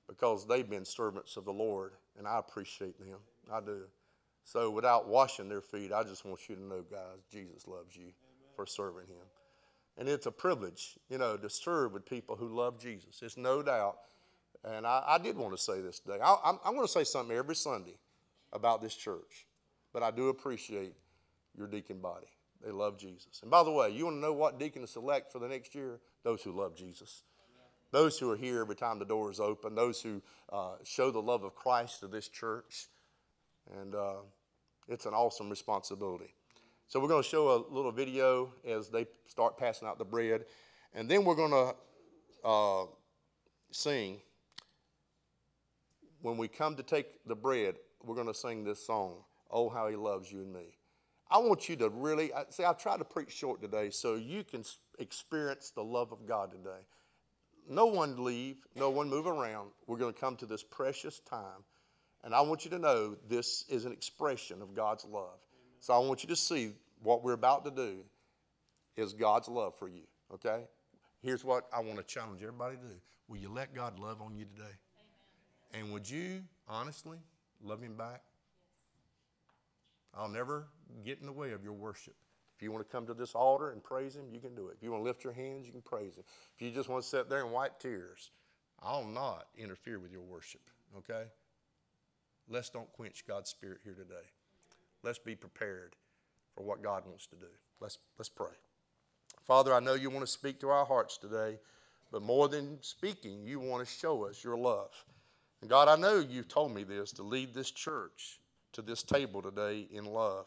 because they've been servants of the Lord, and I appreciate them. I do. So without washing their feet, I just want you to know, guys, Jesus loves you for serving him. And it's a privilege, to serve with people who love Jesus. It's no doubt. And I did want to say this today. I'm going to say something every Sunday about this church. But I do appreciate your deacon body. They love Jesus. And by the way, you want to know what deacon to select for the next year? Those who love Jesus. Those who are here every time the door is open. Those who show the love of Christ to this church. And it's an awesome responsibility. So we're going to show a little video as they start passing out the bread. And then we're going to sing. When we come to take the bread, we're going to sing this song, Oh, How He Loves You and Me. I want you to really, I've tried to preach short today so you can experience the love of God today. No one leave, no one move around. We're going to come to this precious time. And I want you to know this is an expression of God's love. So I want you to see what we're about to do is God's love for you, okay? Here's what I want to challenge everybody to do. Will you let God love on you today? Amen. And would you, honestly, love him back? I'll never get in the way of your worship. If you want to come to this altar and praise him, you can do it. If you want to lift your hands, you can praise him. If you just want to sit there and wipe tears, I'll not interfere with your worship, okay? Let's don't quench God's spirit here today. Let's be prepared for what God wants to do. Let's pray. Father, I know you want to speak to our hearts today, but more than speaking, you want to show us your love. And God, I know you've told me this, to lead this church to this table today in love.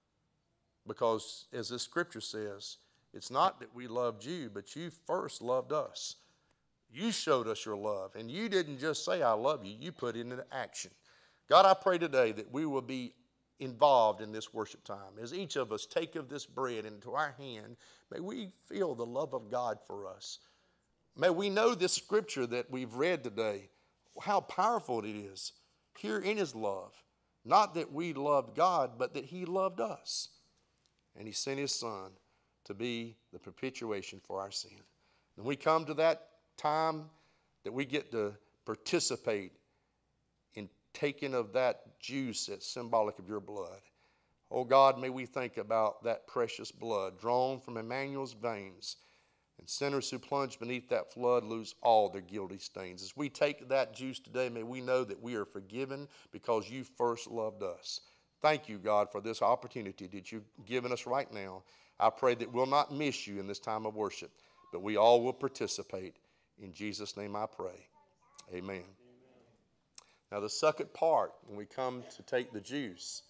Because as this scripture says, it's not that we loved you, but you first loved us. You showed us your love, and you didn't just say, I love you. You put it into action. God, I pray today that we will be involved in this worship time. As each of us take of this bread into our hand, may we feel the love of God for us. May we know this scripture that we've read today, how powerful it is here in his love. Not that we loved God, but that he loved us. And he sent his son to be the propitiation for our sin. When we come to that time that we get to participate in taking of that juice that's symbolic of your blood. Oh God, may we think about that precious blood drawn from Emmanuel's veins, and sinners who plunge beneath that flood lose all their guilty stains. As we take that juice today, may we know that we are forgiven because you first loved us. Thank you, God, for this opportunity that you've given us right now. I pray that we'll not miss you in this time of worship, but we all will participate. In Jesus' name I pray. Amen. Now the second part, when we come to take the juice,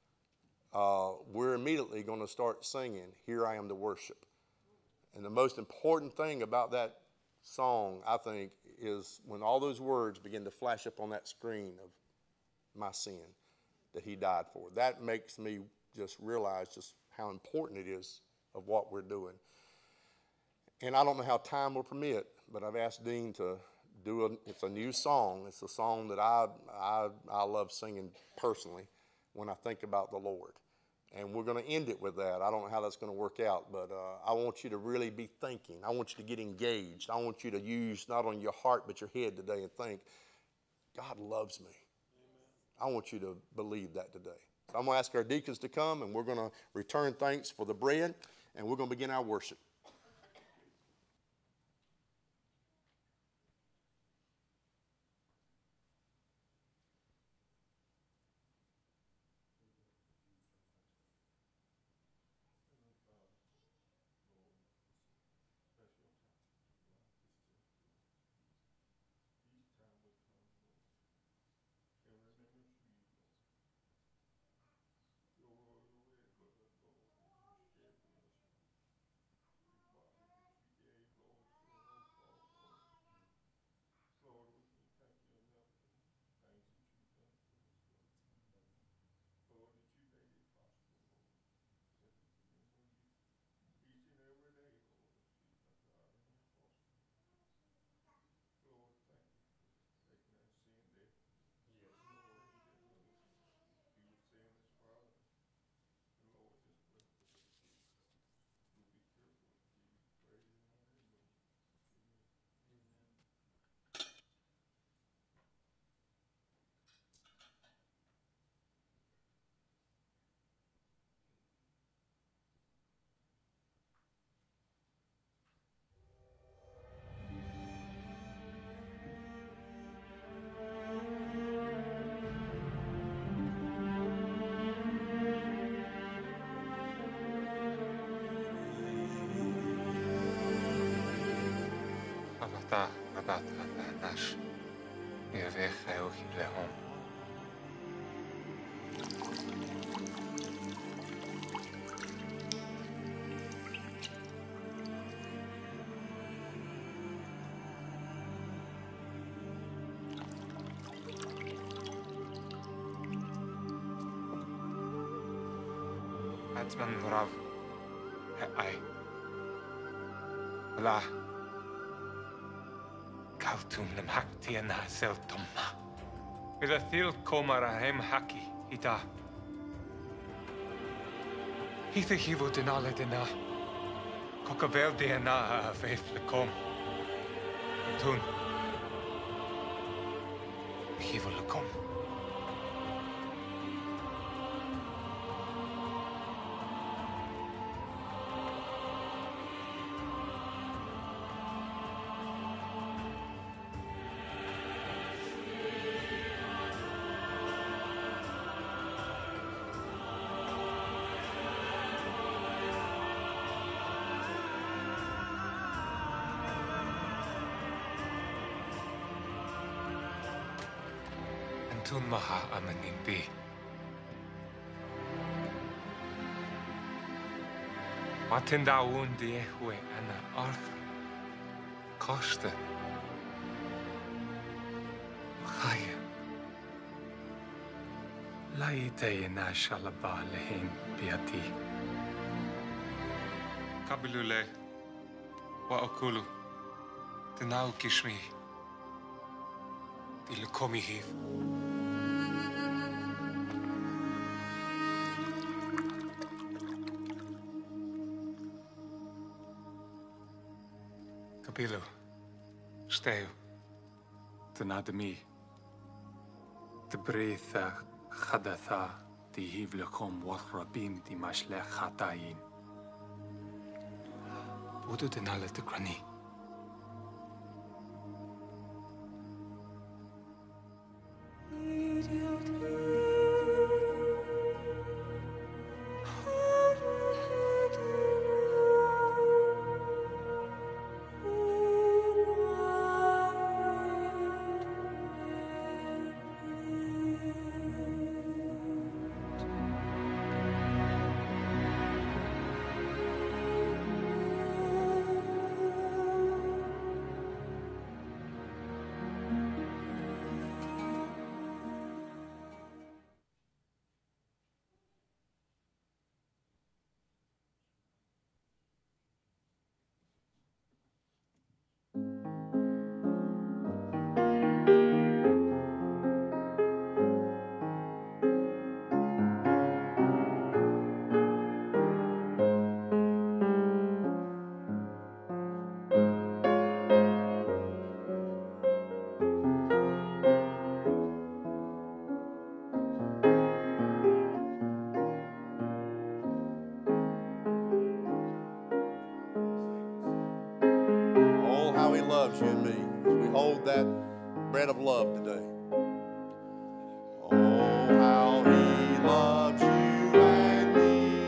we're immediately going to start singing, Here I Am to Worship. And the most important thing about that song, I think, is when all those words begin to flash up on that screen of my sin that he died for. That makes me just realize just how important it is of what we're doing. And I don't know how time will permit, but I've asked Dean to it's a new song. It's a song that I love singing personally when I think about the Lord. And we're going to end it with that. I don't know how that's going to work out, but I want you to really be thinking. I want you to get engaged. I want you to use not only your heart but your head today and think, God loves me. Amen. I want you to believe that today. So I'm going to ask our deacons to come, and we're going to return thanks for the bread, and we're going to begin our worship. ta rabata nash. Irech eohi lehom. Atman rav ai. La. Kautum lam hakti an hasel tomma. Ila thil komara hem haki ita. Hitha hivo denale dena. Kokavel dena a faith lekom. Tun. Hivo lekom. Antun maha amaninti. Watinda undi ehwe ana Arthur. Costa. Chaya. Laite na shalaba lehin biati. Kabilule. Wa okulu. Tenau kishmi. Dilukomi hiv. Kapilo, steu, tenademi, de breitha chadatha di hivlekom wathrabim di mashlech chatayin. Budu denale de grani. Oh, how he loves you and me as we hold that bread of love today. Oh, how he loves you and me.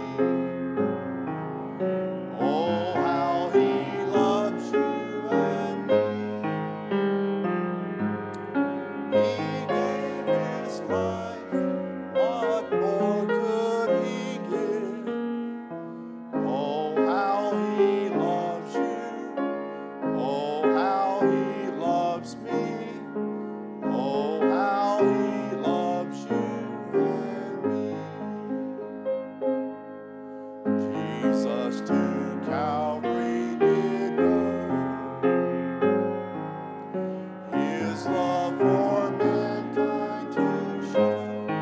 Oh, how he loves you and me. He gave his life. What more could he give? Oh, how he loves you. Oh, how he loves me. Oh, how he loves you and me. Jesus to Calvary did go. His love for mankind to show.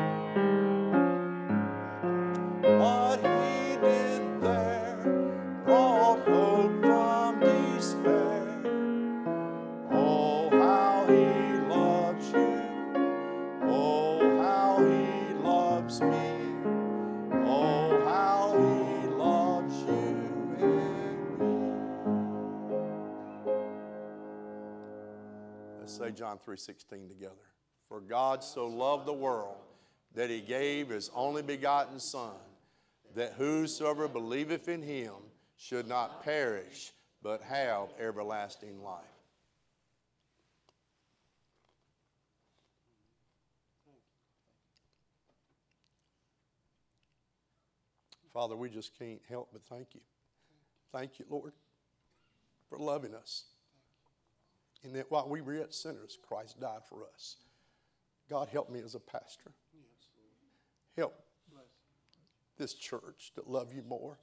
What he did there brought hope from despair. Oh, how he loves you. Oh, how he loves me. Oh, how he loves you and me. Let's say John 3:16 together. For God so loved the world that he gave his only begotten Son, that whosoever believeth in him should not perish, but have everlasting life. Father, we just can't help but thank you. Thank you, Lord, for loving us. And that while we were yet sinners, Christ died for us. God, help me as a pastor. Help this church to love you more.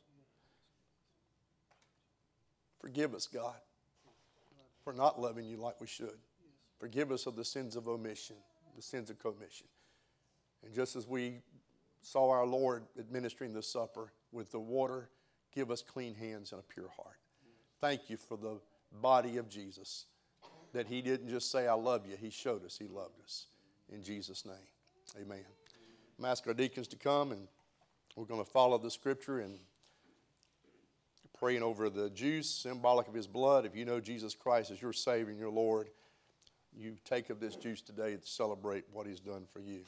Forgive us, God, for not loving you like we should. Forgive us of the sins of omission, the sins of commission. And just as we saw our Lord administering the supper with the water, give us clean hands and a pure heart. Thank you for the body of Jesus, that he didn't just say, I love you. He showed us he loved us. In Jesus' name, amen. I'm asking our deacons to come, and we're going to follow the scripture and praying over the juice, symbolic of his blood. If you know Jesus Christ as your Savior and your Lord, you take of this juice today to celebrate what he's done for you.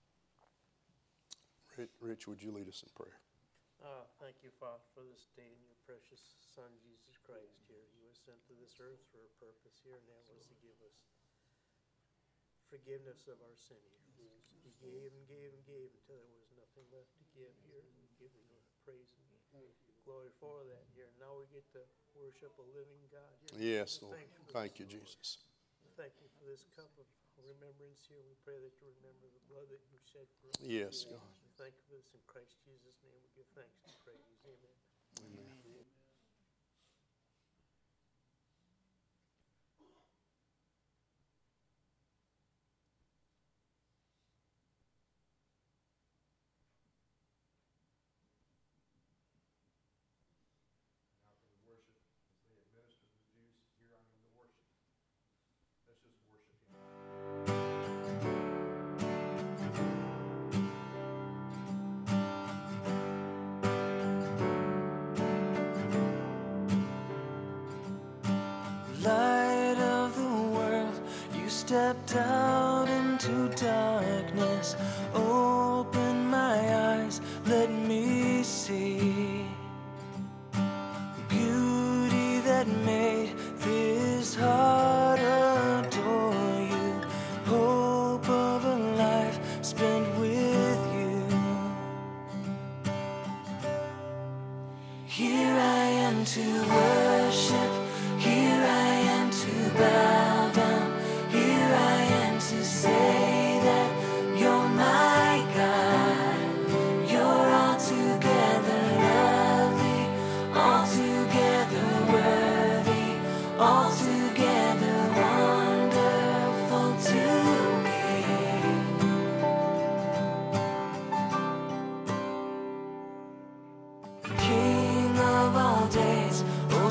Rich, would you lead us in prayer? Thank you, Father, for this day and your precious Son, Jesus Christ, here. You were sent to this earth for a purpose here, and that was to give us forgiveness of our sin here. He gave and gave and gave until there was nothing left to give here. We give you praise and glory for that here. Now we get to worship a living God here. Yes, Lord. Thank you, Jesus. Thank you for this cup of remembrance here. We pray that you remember the blood that you shed for us. Yes, God. Thank you for this in Christ Jesus' name. We give thanks and praise. Amen. Amen. Light of the world, you stepped out into darkness. Open my eyes, let me see beauty that made this heart adore you. Hope of a life spent with you. Here I am to worship. Here I am to bow down. Here I am to say that you're my God. You're altogether lovely, altogether worthy, altogether wonderful to me. King of all days, oh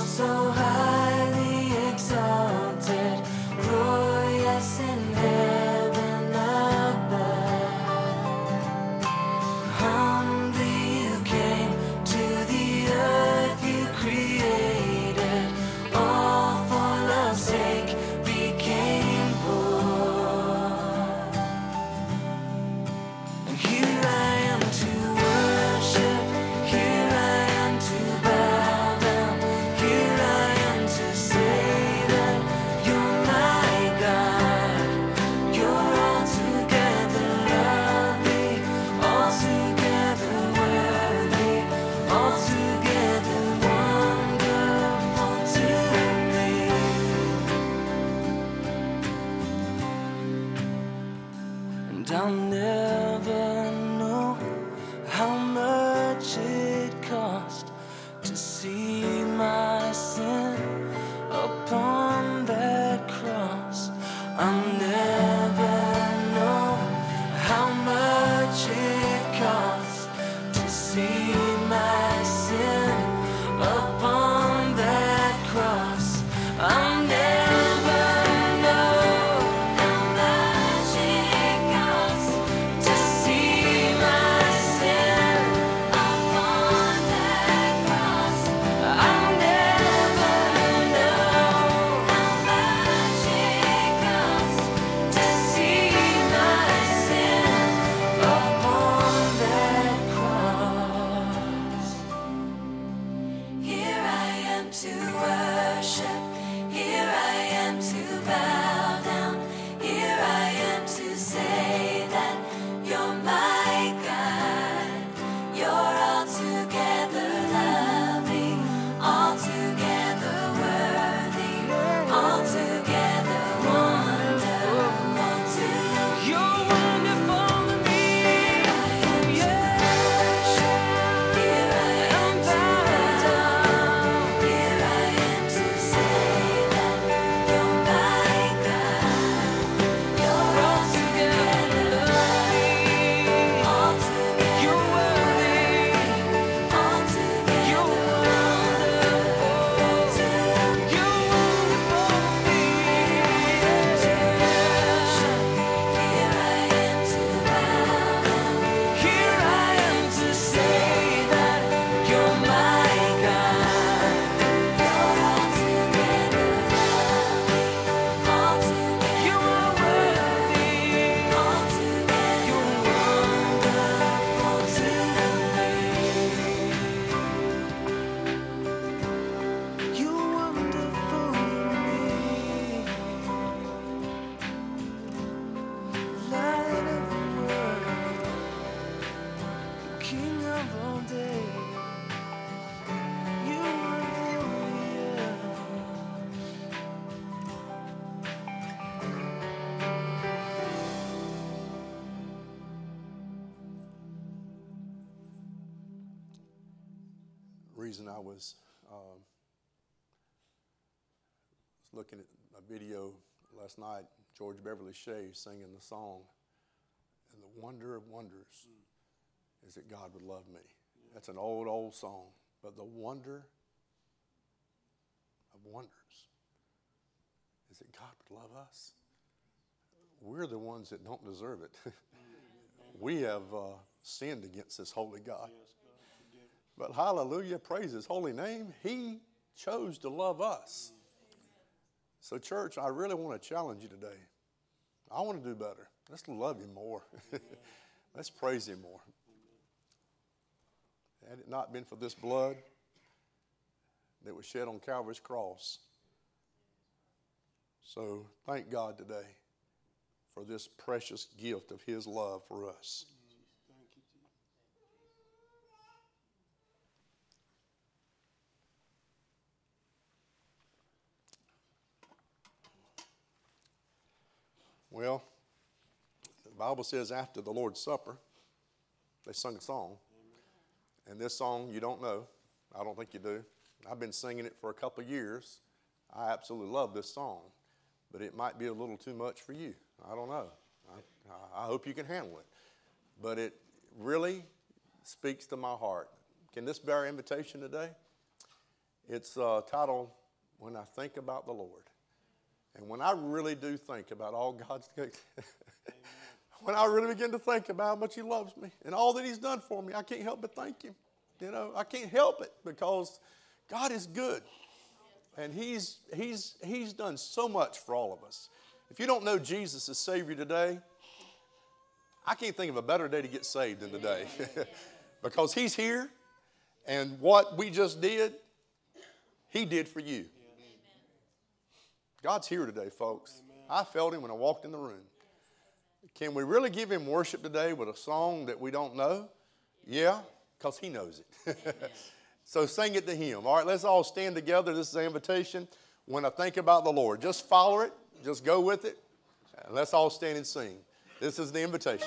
all day. You are glorious. Reason I was looking at a video last night, George Beverly Shea singing the song, and the wonder of wonders is that God would love me. That's an old song, but the wonder of wonders is that God would love us. We're the ones that don't deserve it. We have sinned against this holy God. But hallelujah, praise his holy name. He chose to love us. So church, I really want to challenge you today. I want to do better. Let's love him more. Let's praise him more. Had it not been for this blood that was shed on Calvary's cross. So thank God today for this precious gift of his love for us. Well, the Bible says after the Lord's Supper, they sung a song. And this song you don't know. I don't think you do. I've been singing it for a couple of years. I absolutely love this song. But it might be a little too much for you. I don't know. I hope you can handle it. But it really speaks to my heart. Can this be our invitation today? It's titled, When I Think About the Lord. And when I really do think about all God's good, when I really begin to think about how much he loves me and all that he's done for me, I can't help but thank him. You know, I can't help it because God is good. And he's done so much for all of us. If you don't know Jesus as Savior today, I can't think of a better day to get saved than today. Because he's here, and what we just did, he did for you. God's here today, folks. I felt him when I walked in the room. Can we really give him worship today with a song that we don't know? Yeah, because he knows it. So sing it to him. All right, let's all stand together. This is an invitation. When I think about the Lord, just follow it. Just go with it. And let's all stand and sing. This is the invitation.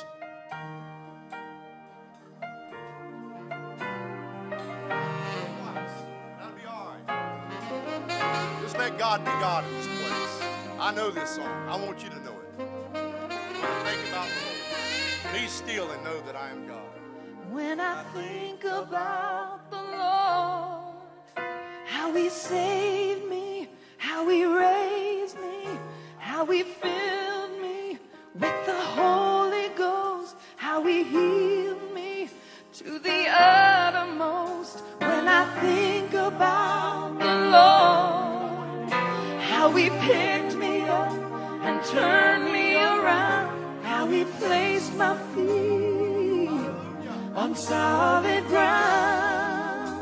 That'll be all right. Just let God be God in this place. I know this song. I want you to know it. When I think about the Lord, be still and know that I am God. When I think about the Lord, how he saved me, how he raised me, how he filled me with the Holy Ghost, how he healed me to the uttermost. When I think about the Lord, how he picked me up and turned me around, how he placed my feet on solid ground.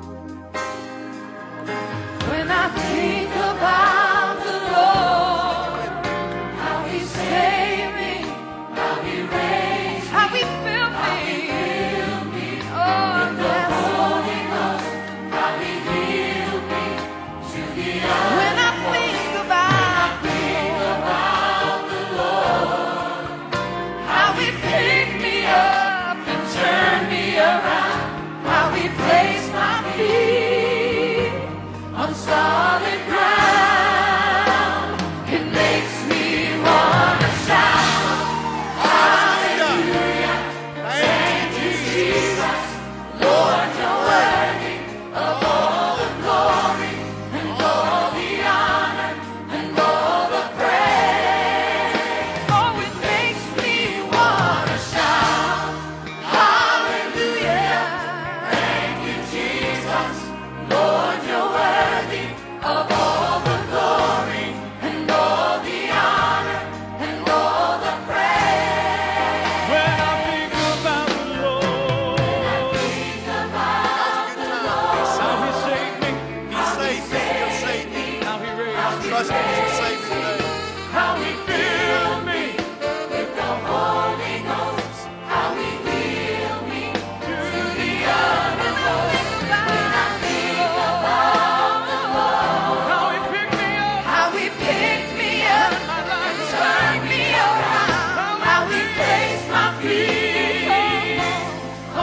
When I think about the Lord, how he saved me, how he raised me, how he filled me, oh, with the Holy Ghost, how he healed me to the end. When I think about the Lord, how he picked me up and turned me around.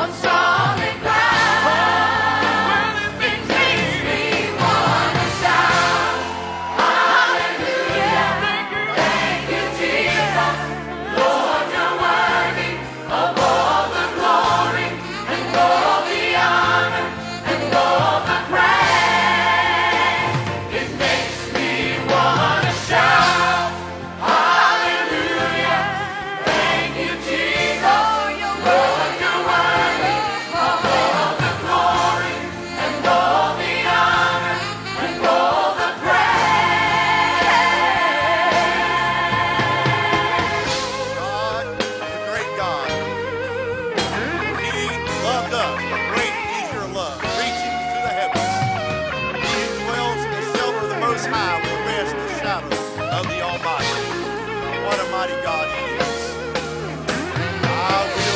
mighty God He is. I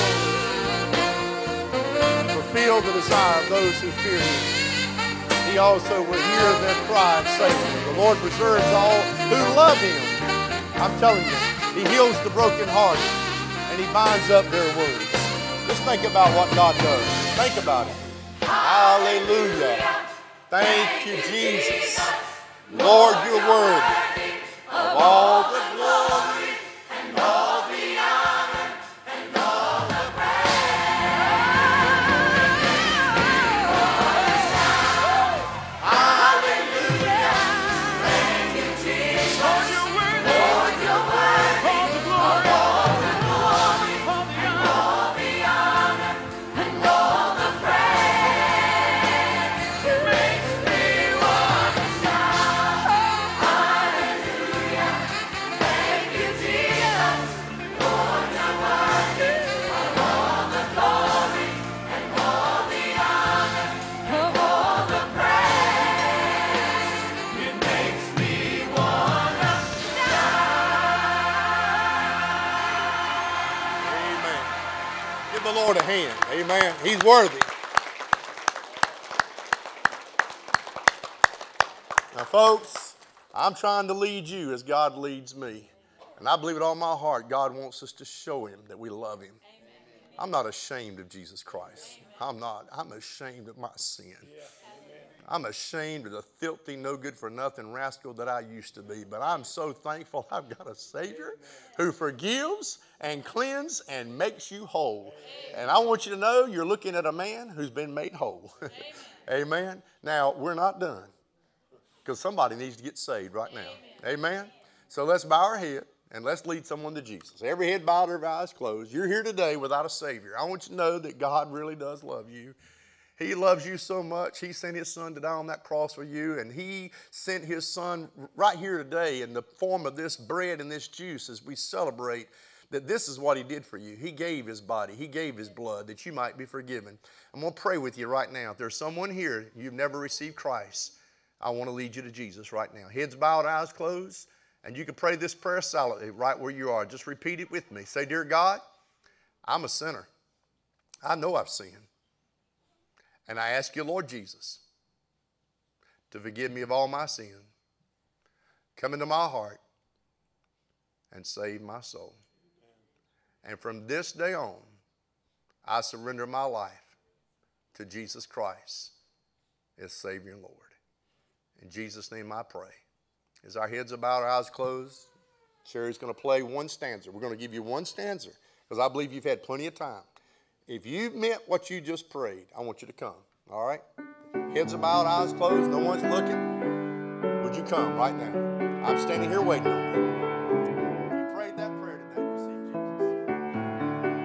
will fulfill the desire of those who fear Him. He also will hear their cry and save them. The Lord preserves all who love Him. I'm telling you, He heals the brokenhearted and He binds up their wounds. Just think about what God does. Think about it. Hallelujah. Thank you, Jesus. Lord, you're worthy of all the glory and all the honor and all the hallelujah. Thank you, Jesus. Lord, you're worthy of all the glory and all the honor and all the praise. It makes me want to shout, hallelujah. Thank you, Jesus. Lord, you're worthy of all the glory and all the honor and all the praise. It makes me want to Amen. Give the Lord a hand. Amen. He's worthy. Now, folks, I'm trying to lead you as God leads me. And I believe with all my heart, God wants us to show Him that we love Him. I'm not ashamed of Jesus Christ. I'm not. I'm ashamed of my sin. I'm ashamed of the filthy, no good for nothing rascal that I used to be. But I'm so thankful I've got a Savior who forgives and cleanses and makes you whole. And I want you to know you're looking at a man who's been made whole. Amen. Now, we're not done because somebody needs to get saved right now. Amen. So let's bow our head and let's lead someone to Jesus. Every head bowed, every eyes closed. You're here today without a Savior. I want you to know that God really does love you. He loves you so much. He sent His Son to die on that cross for you, and He sent His Son right here today in the form of this bread and this juice as we celebrate that this is what He did for you. He gave His body. He gave His blood that you might be forgiven. I'm going to pray with you right now. If there's someone here, you've never received Christ, I want to lead you to Jesus right now. Heads bowed, eyes closed, and you can pray this prayer silently right where you are. Just repeat it with me. Say, Dear God, I'm a sinner. I know I've sinned. And I ask you, Lord Jesus, to forgive me of all my sin. Come into my heart and save my soul. And from this day on, I surrender my life to Jesus Christ as Savior and Lord. In Jesus' name I pray. As our heads are bowed, our eyes closed, Sherry's going to play one stanza. We're going to give you one stanza because I believe you've had plenty of time. If you meant what you just prayed, I want you to come, all right? Heads are bowed, eyes closed, no one's looking. Would you come right now? I'm standing here waiting on you. If you prayed that prayer today, receive Jesus.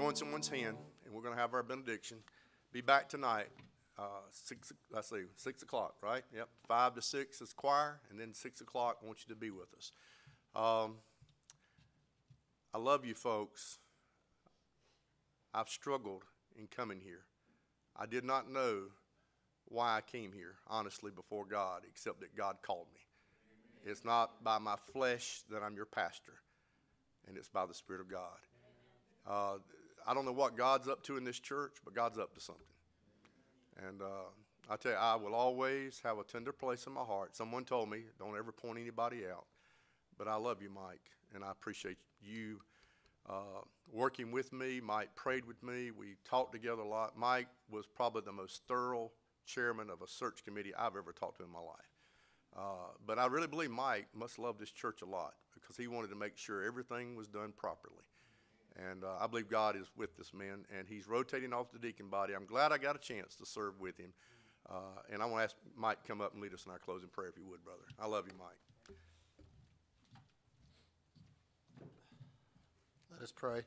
join someone's hand, and we're going to have our benediction. Be back tonight, 6 o'clock, right? Yep, 5 to 6 is choir, and then 6 o'clock, I want you to be with us. I love you folks. I've struggled in coming here. I did not know why I came here, honestly, before God, except that God called me. It's not by my flesh that I'm your pastor, and it's by the Spirit of God. I don't know what God's up to in this church, but God's up to something. And I tell you, I will always have a tender place in my heart. Someone told me, don't ever point anybody out. But I love you, Mike, and I appreciate you working with me. Mike prayed with me. We talked together a lot. Mike was probably the most thorough chairman of a search committee I've ever talked to in my life. But I really believe Mike must love this church a lot because he wanted to make sure everything was done properly. And I believe God is with this man, and he's rotating off the deacon body. I'm glad I got a chance to serve with him. And I want to ask Mike to come up and lead us in our closing prayer, if you would, brother. I love you, Mike. Let us pray.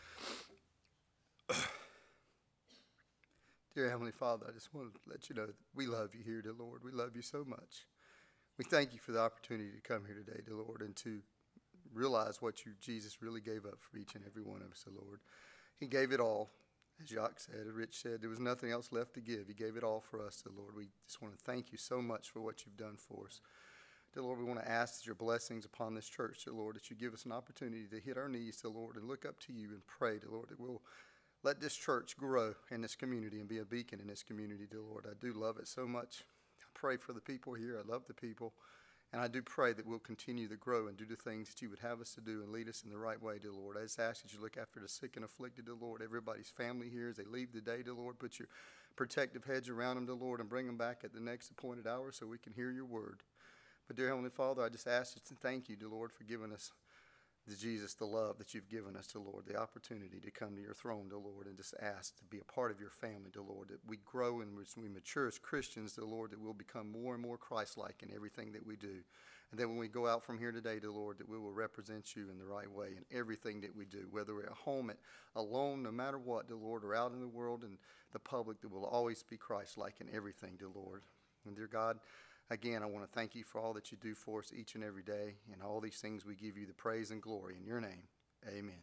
Dear Heavenly Father, I just want to let you know that we love you here, dear Lord. We love you so much. We thank you for the opportunity to come here today, dear Lord, and to realize what Jesus really gave up for each and every one of us, dear Lord. He gave it all. As Jacques said, as Rich said, there was nothing else left to give. He gave it all for us, dear Lord. We just want to thank you so much for what you've done for us. Dear Lord, we want to ask your blessings upon this church, dear Lord, that you give us an opportunity to hit our knees, dear Lord, and look up to you and pray, dear Lord, that we'll let this church grow in this community and be a beacon in this community, dear Lord. I do love it so much. I pray for the people here. I love the people. And I do pray that we'll continue to grow and do the things that you would have us to do and lead us in the right way, dear Lord. I just ask that you look after the sick and afflicted, dear Lord, everybody's family here as they leave the day, dear Lord. Put your protective hedge around them, dear Lord, and bring them back at the next appointed hour so we can hear your word. But, dear Heavenly Father, I just ask you to thank you, dear Lord, for giving us, Jesus, the love that you've given us, dear Lord, the opportunity to come to your throne, dear Lord, and just ask to be a part of your family, dear Lord, that we grow and we mature as Christians, dear Lord, that we'll become more and more Christ-like in everything that we do. And then when we go out from here today, dear Lord, that we will represent you in the right way in everything that we do, whether we're at home, alone, no matter what, dear Lord, or out in the world and the public, that will always be Christ-like in everything, dear Lord. And dear God, again, I want to thank you for all that you do for us each and every day. And all these things we give you the praise and glory in your name. Amen.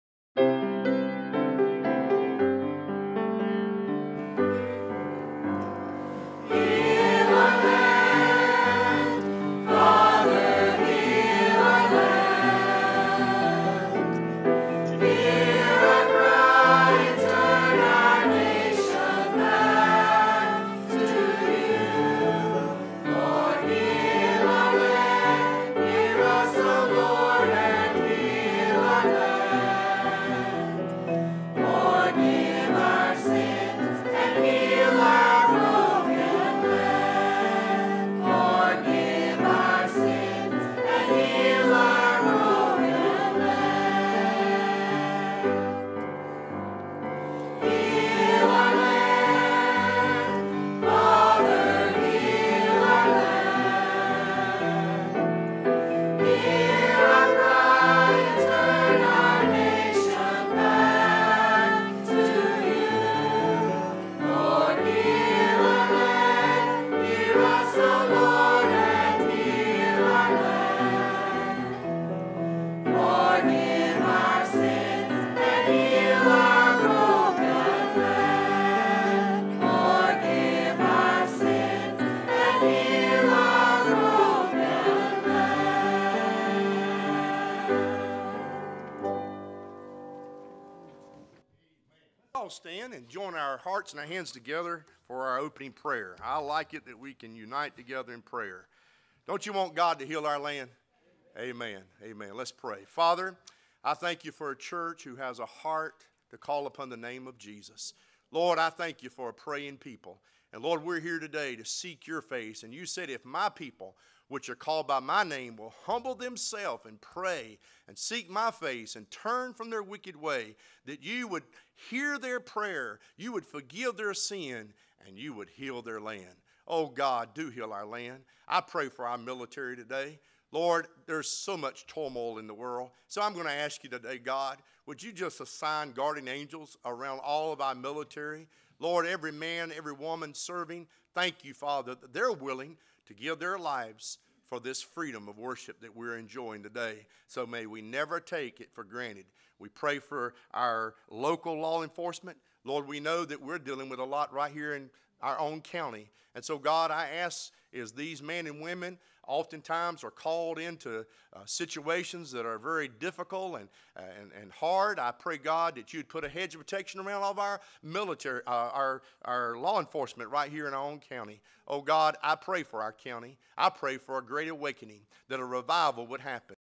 Stand and join our hearts and our hands together for our opening prayer. I like it that we can unite together in prayer. Don't you want God to heal our land? Amen. Amen. Let's pray. Father, I thank you for a church who has a heart to call upon the name of Jesus. Lord, I thank you for a praying people. And Lord, we're here today to seek your face. And you said, if my people, which are called by my name, will humble themselves and pray and seek my face and turn from their wicked way, that you would hear their prayer, you would forgive their sin, and you would heal their land. Oh God, do heal our land. I pray for our military today. Lord, there's so much turmoil in the world. So I'm going to ask you today, God, would you just assign guardian angels around all of our military? Lord, every man, every woman serving, thank you, Father, that they're willing to give their lives for this freedom of worship that we're enjoying today. So may we never take it for granted. We pray for our local law enforcement. Lord, we know that we're dealing with a lot right here in our own county. And so, God, I ask, as these men and women oftentimes are called into situations that are very difficult and hard, I pray, God, that you'd put a hedge of protection around all of our military, our law enforcement right here in our own county. Oh, God, I pray for our county. I pray for a great awakening, that a revival would happen.